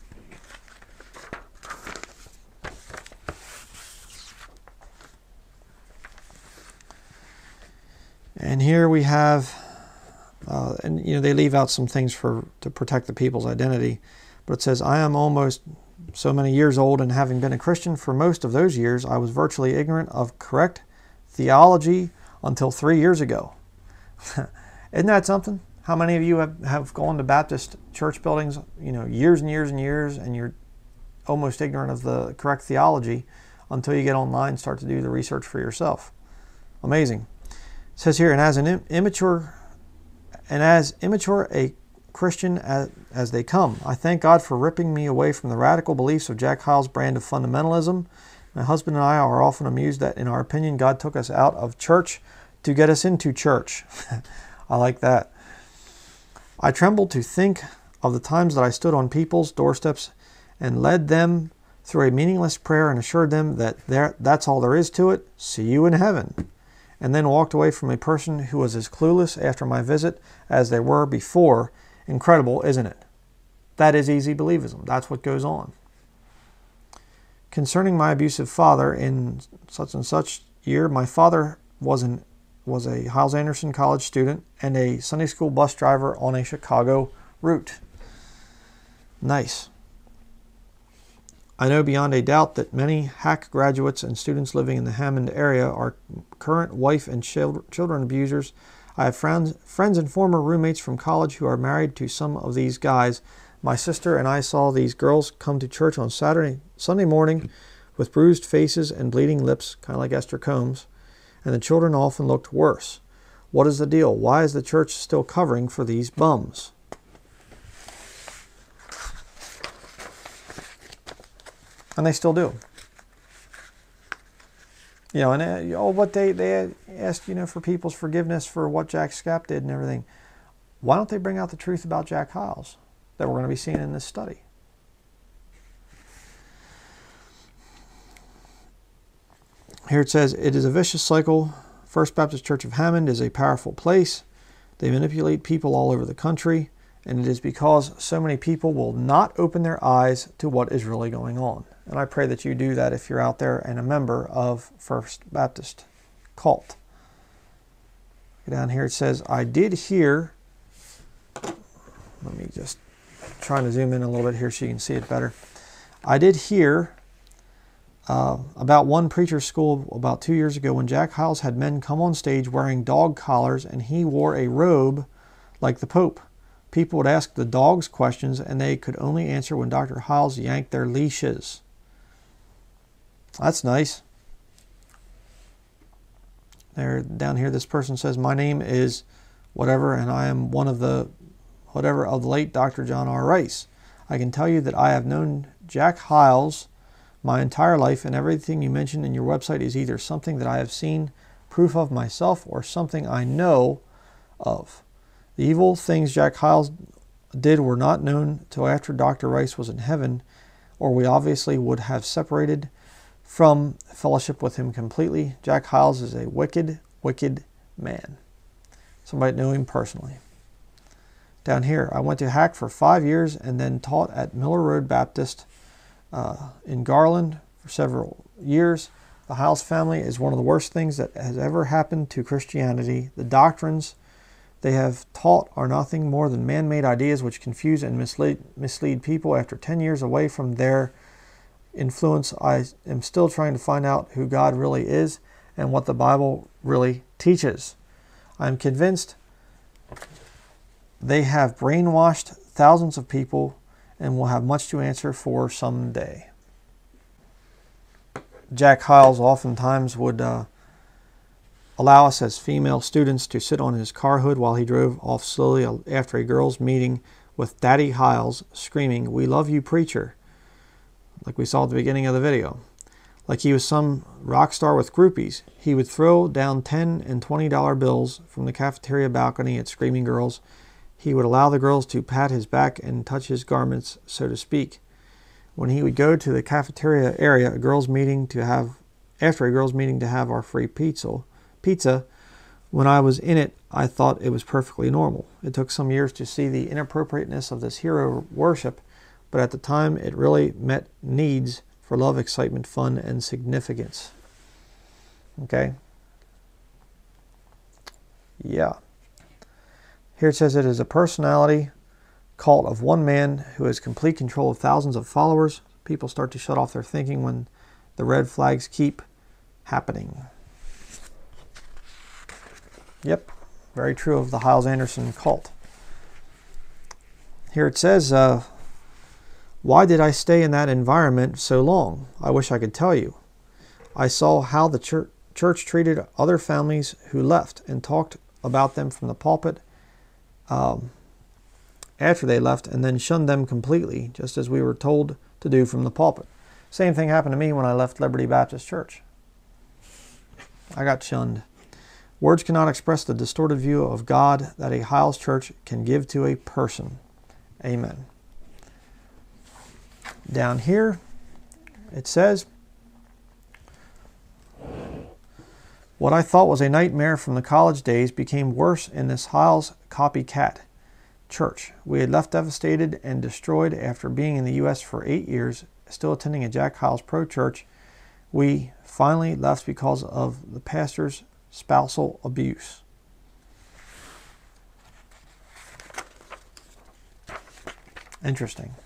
And here we have, uh, and you know, they leave out some things for to protect the people's identity, but it says, I am almost so many years old, and having been a Christian for most of those years, I was virtually ignorant of correct theology until three years ago. Isn't that something? How many of you have, have gone to Baptist church buildings, you know, years and years and years, and you're almost ignorant of the correct theology until you get online and start to do the research for yourself? Amazing. It says here, and as an immature, and as immature a Christian as, as they come, I thank God for ripping me away from the radical beliefs of Jack Hyles' brand of fundamentalism. My husband and I are often amused that, in our opinion, God took us out of church to get us into church. I like that. I tremble to think of the times that I stood on people's doorsteps and led them through a meaningless prayer and assured them that there, that's all there is to it. See you in heaven. And then walked away from a person who was as clueless after my visit as they were before. Incredible, isn't it? That is easy believism. That's what goes on. Concerning my abusive father, in such and such year, my father was an was a Hyles-Anderson College student and a Sunday school bus driver on a Chicago route. Nice. I know beyond a doubt that many Hack graduates and students living in the Hammond area are current wife and children abusers. I have friends, friends and former roommates from college who are married to some of these guys. My sister and I saw these girls come to church on Saturday, Sunday morning with bruised faces and bleeding lips, kind of like Esther Combs, and the children often looked worse. What is the deal? Why is the church still covering for these bums? And they still do. You know, and uh, oh, what they they asked, you know, for people's forgiveness for what Jack Scapp did and everything. Why don't they bring out the truth about Jack Hyles that we're going to be seeing in this study? Here it says, it is a vicious cycle. First Baptist Church of Hammond is a powerful place. They manipulate people all over the country, and it is because so many people will not open their eyes to what is really going on. And I pray that you do that if you're out there and a member of First Baptist cult. Down here it says, I did hear, let me just try to zoom in a little bit here so you can see it better. I did hear uh, about one preacher's school about two years ago when Jack Hyles had men come on stage wearing dog collars, and he wore a robe like the Pope. People would ask the dogs questions, and they could only answer when Doctor Hyles yanked their leashes. That's nice. There, down here, this person says, my name is whatever, and I am one of the whatever of the late Doctor John R. Rice. I can tell you that I have known Jack Hyles my entire life, and everything you mentioned in your website is either something that I have seen proof of myself or something I know of. The evil things Jack Hyles did were not known till after Doctor Rice was in heaven, or we obviously would have separated from fellowship with him completely. Jack Hyles is a wicked, wicked man. Somebody knew him personally. Down here, I went to Hack for five years and then taught at Miller Road Baptist uh, in Garland for several years. The Hyles family is one of the worst things that has ever happened to Christianity. The doctrines they have taught are nothing more than man-made ideas which confuse and mislead, mislead people. After ten years away from their influence, I am still trying to find out who God really is and what the Bible really teaches. I am convinced they have brainwashed thousands of people and will have much to answer for someday. Jack Hyles oftentimes would uh, allow us as female students to sit on his car hood while he drove off slowly after a girls' meeting with Daddy Hyles screaming, "We love you, preacher," like we saw at the beginning of the video. Like he was some rock star with groupies. He would throw down ten and twenty dollar bills from the cafeteria balcony at screaming girls. He would allow the girls to pat his back and touch his garments, so to speak. When he would go to the cafeteria area, a girls' meeting to have, after a girls' meeting to have our free pizza, pizza, when I was in it, I thought it was perfectly normal. It took some years to see the inappropriateness of this hero worship, but at the time it really met needs for love, excitement, fun, and significance. Okay? Yeah. Here it says it is a personality cult of one man who has complete control of thousands of followers. People start to shut off their thinking when the red flags keep happening. Yep, very true of the Hyles Anderson cult. Here it says, uh, why did I stay in that environment so long? I wish I could tell you. I saw how the church, church treated other families who left and talked about them from the pulpit um, after they left, and then shunned them completely, just as we were told to do from the pulpit. Same thing happened to me when I left Liberty Baptist Church. I got shunned. Words cannot express the distorted view of God that a Hyles church can give to a person. Amen. Down here, it says, what I thought was a nightmare from the college days became worse in this Hyles copycat church. We had left devastated and destroyed after being in the U S for eight years, still attending a Jack Hyles pro church. We finally left because of the pastor's spousal abuse. Interesting.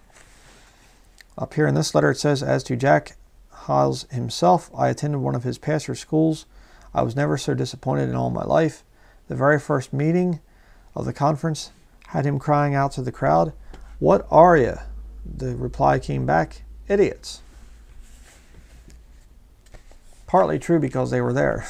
Up here in this letter it says, as to Jack Hyles himself, I attended one of his pastor's schools. I was never so disappointed in all my life. The very first meeting of the conference had him crying out to the crowd, "What are you?" The reply came back, "Idiots." Partly true because they were there.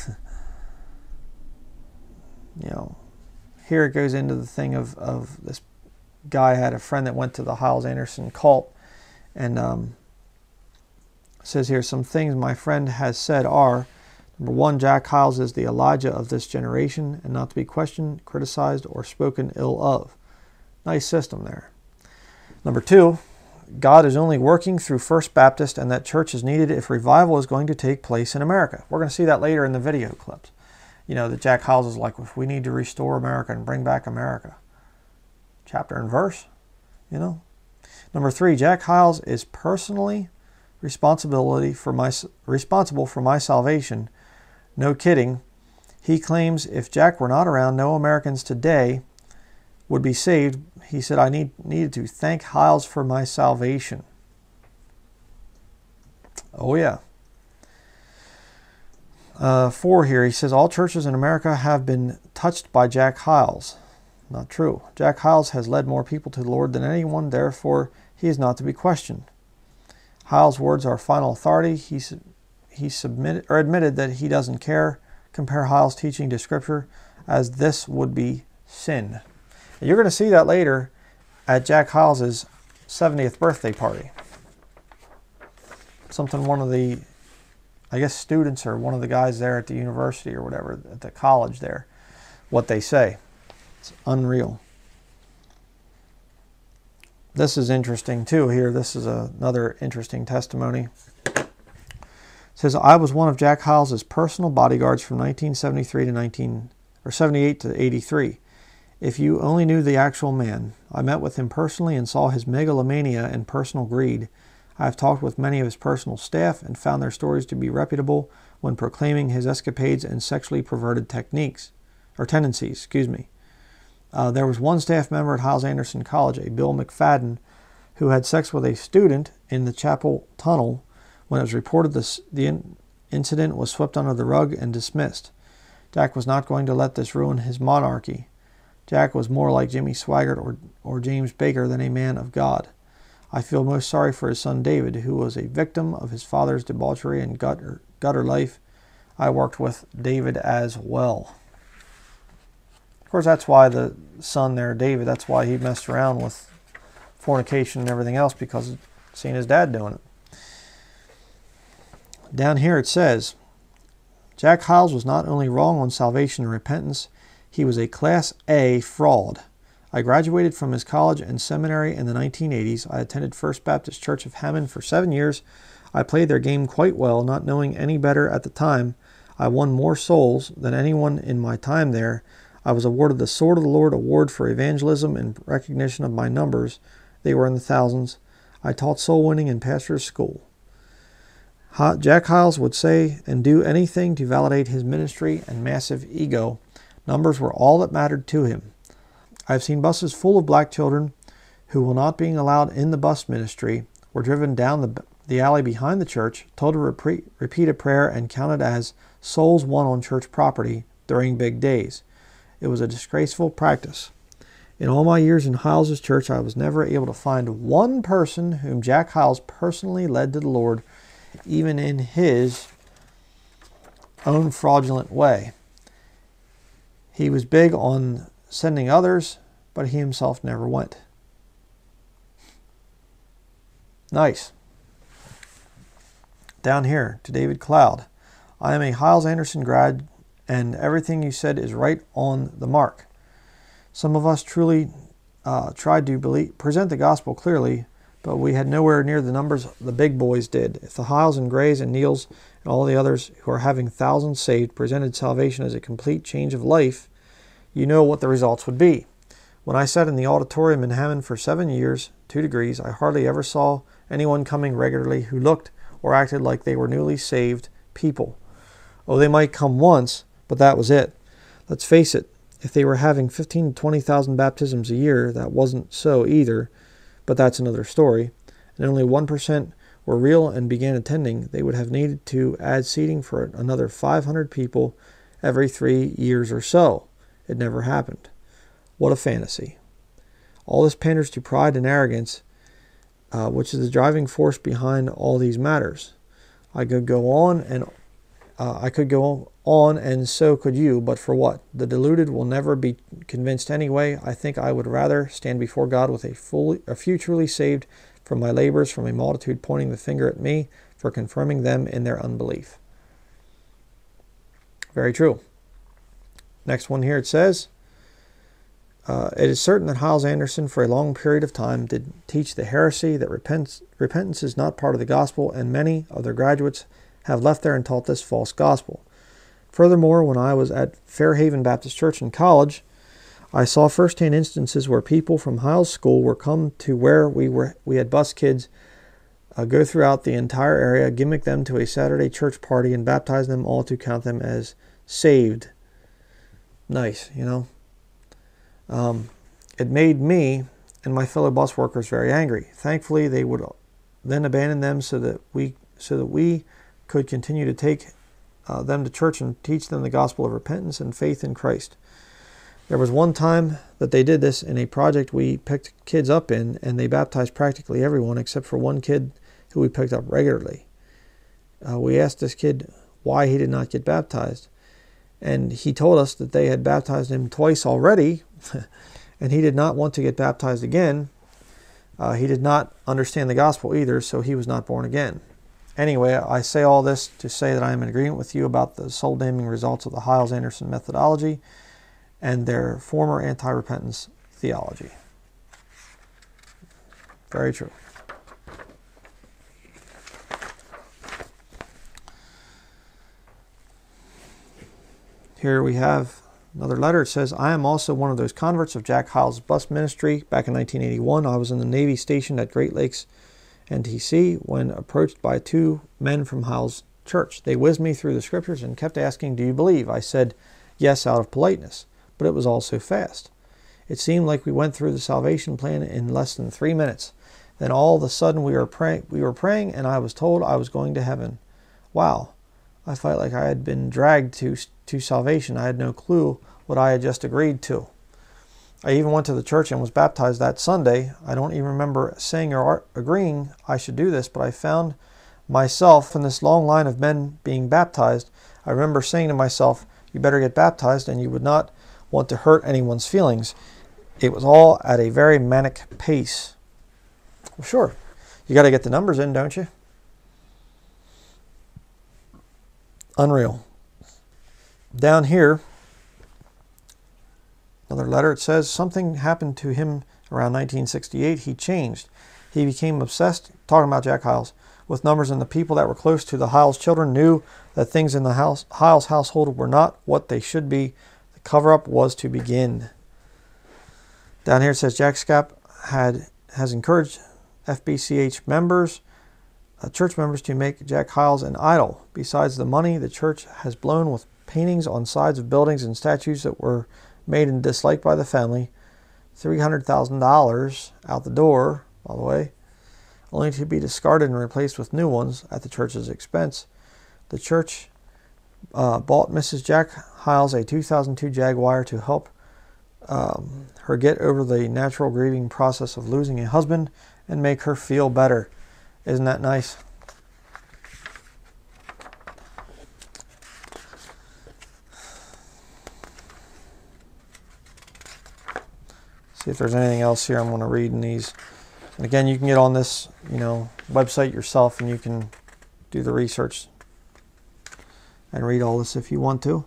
You know, here it goes into the thing of, of this guy had a friend that went to the Hyles Anderson cult, and um, says here, some things my friend has said are, number one, Jack Hyles is the Elijah of this generation and not to be questioned, criticized, or spoken ill of. Nice system there. Number two, God is only working through First Baptist and that church is needed if revival is going to take place in America. We're going to see that later in the video clips. You know, that Jack Hyles is like, if we need to restore America and bring back America. Chapter and verse, you know. Number three, Jack Hyles is personally responsibility for my, responsible for my salvation. No kidding. He claims if Jack were not around, no Americans today would be saved. He said, I need, needed to thank Hyles for my salvation. Oh, yeah. Uh, four here, he says, all churches in America have been touched by Jack Hyles. Not true. Jack Hyles has led more people to the Lord than anyone, therefore he is not to be questioned. Hyles' words are final authority. He, he submitted, or admitted that he doesn't care. Compare Hyles' teaching to Scripture, as this would be sin. And you're going to see that later at Jack Hyles' seventieth birthday party. Something one of the, I guess, students or one of the guys there at the university or whatever, at the college there, what they say. It's unreal. This is interesting too here. This is a, another interesting testimony. It says, I was one of Jack Hyles' personal bodyguards from nineteen seventy-three to nineteen or seventy-eight to eighty-three. If you only knew the actual man. I met with him personally and saw his megalomania and personal greed. I have talked with many of his personal staff and found their stories to be reputable when proclaiming his escapades and sexually perverted techniques, or tendencies, excuse me. Uh, there was one staff member at Hyles-Anderson College, a Bill McFadden, who had sex with a student in the chapel tunnel. When it was reported, this, the in, incident was swept under the rug and dismissed. Jack was not going to let this ruin his monarchy. Jack was more like Jimmy Swaggart or, or James Baker than a man of God. I feel most sorry for his son David, who was a victim of his father's debauchery and gutter, gutter life. I worked with David as well. Of course, that's why the son there, David, that's why he messed around with fornication and everything else, because of seeing his dad doing it. Down here it says, Jack Hyles was not only wrong on salvation and repentance, he was a Class A fraud. I graduated from his college and seminary in the nineteen eighties. I attended First Baptist Church of Hammond for seven years. I played their game quite well, not knowing any better at the time. I won more souls than anyone in my time there. I was awarded the Sword of the Lord Award for evangelism in recognition of my numbers. They were in the thousands. I taught soul winning in pastor's school. Jack Hyles would say and do anything to validate his ministry and massive ego. Numbers were all that mattered to him. I have seen buses full of black children who, while not being allowed in the bus ministry, were driven down the, the alley behind the church, told to repeat, repeat a prayer, and counted as souls won on church property during big days. It was a disgraceful practice. In all my years in Hyles' church, I was never able to find one person whom Jack Hyles personally led to the Lord, even in his own fraudulent way. He was big on sending others, but he himself never went. Nice. Down here to David Cloud. I am a Hyles-Anderson grad, and everything you said is right on the mark. Some of us truly uh, tried to believe, present the gospel clearly, but we had nowhere near the numbers the big boys did. If the Hyles and Grays and Neils and all the others who are having thousands saved presented salvation as a complete change of life, you know what the results would be. When I sat in the auditorium in Hammond for seven years, two degrees, I hardly ever saw anyone coming regularly who looked or acted like they were newly saved people. Oh, they might come once, but that was it. Let's face it, if they were having fifteen to twenty thousand baptisms a year, that wasn't so either, but that's another story, and only one percent were real and began attending, they would have needed to add seating for another five hundred people every three years or so. It never happened. What a fantasy. All this panders to pride and arrogance, uh, which is the driving force behind all these matters. I could go on and uh, I could go on, and so could you, but for what? The deluded will never be convinced anyway. I think I would rather stand before God with a, fully, a few truly saved from my labors, from a multitude pointing the finger at me for confirming them in their unbelief. Very true. Next one here it says, uh, it is certain that Hyles-Anderson for a long period of time did teach the heresy that repentance, repentance is not part of the gospel, and many of their graduates have left there and taught this false gospel. Furthermore, when I was at Fairhaven Baptist Church in college, I saw firsthand instances where people from Hyles School were come to where we were. We had bus kids uh, go throughout the entire area, gimmick them to a Saturday church party, and baptize them all to count them as saved. Nice, you know. Um, it made me and my fellow bus workers very angry. Thankfully, they would then abandon them so that we so that we could continue to take uh, them to church and teach them the gospel of repentance and faith in Christ. There was one time that they did this in a project we picked kids up in, and they baptized practically everyone except for one kid who we picked up regularly. Uh, we asked this kid why he did not get baptized, and he told us that they had baptized him twice already, and he did not want to get baptized again. Uh, he did not understand the gospel either, so he was not born again. Anyway, I say all this to say that I am in agreement with you about the soul-damning results of the Hyles-Anderson methodology and their former anti-repentance theology. Very true. Here we have another letter. It says, I am also one of those converts of Jack Hyles' bus ministry. Back in nineteen eighty-one, I was in the Navy stationed at Great Lakes, N T C, when approached by two men from Hyles' church. They whizzed me through the scriptures and kept asking, do you believe? I said, yes, out of politeness, but it was all so fast. It seemed like we went through the salvation plan in less than three minutes. Then all of a sudden we were, pray we were praying and I was told I was going to heaven. Wow, I felt like I had been dragged to, to salvation. I had no clue what I had just agreed to. I even went to the church and was baptized that Sunday. I don't even remember saying or agreeing I should do this, but I found myself in this long line of men being baptized. I remember saying to myself, you better get baptized, and you would not want to hurt anyone's feelings. It was all at a very manic pace. Well, sure, you got to get the numbers in, don't you? Unreal. Down here, another letter, it says, something happened to him around nineteen sixty-eight. He changed. He became obsessed, talking about Jack Hyles, with numbers, and the people that were close to the Hyles children knew that things in the house, Hyles household were not what they should be. The cover-up was to begin. Down here it says, Jack Scap had, has encouraged F B C H members, uh, church members, to make Jack Hyles an idol. Besides the money the church has blown with paintings on sides of buildings and statues that were made and disliked by the family, three hundred thousand dollars out the door, by the way, only to be discarded and replaced with new ones at the church's expense. The church uh, bought Missus Jack Hyles a two thousand two Jaguar to help um, her get over the natural grieving process of losing a husband and make her feel better. Isn't that nice? See if there's anything else here I'm going to read in these. And again, you can get on this, you know, website yourself, and you can do the research and read all this if you want to.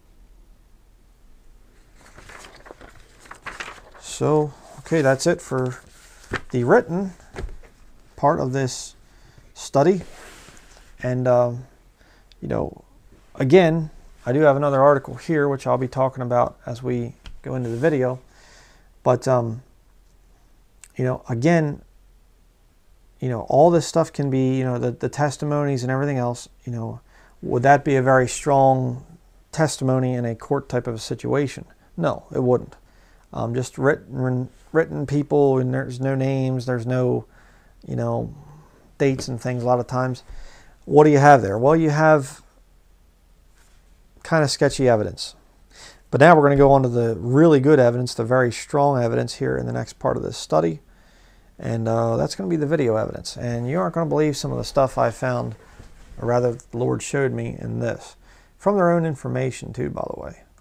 So, okay, that's it for the written part of this study. And, um, you know, again, I do have another article here, which I'll be talking about as we go into the video. But, um, you know, again, you know, all this stuff can be, you know, the, the testimonies and everything else, you know, would that be a very strong testimony in a court type of a situation? No, it wouldn't. Um, just written, written people, and there's no names, there's no, you know, dates and things a lot of times. What do you have there? Well, you have kind of sketchy evidence. But now we're going to go on to the really good evidence, the very strong evidence here in the next part of this study. And uh, that's going to be the video evidence. And you aren't going to believe some of the stuff I found, or rather the Lord showed me in this. From their own information too, by the way.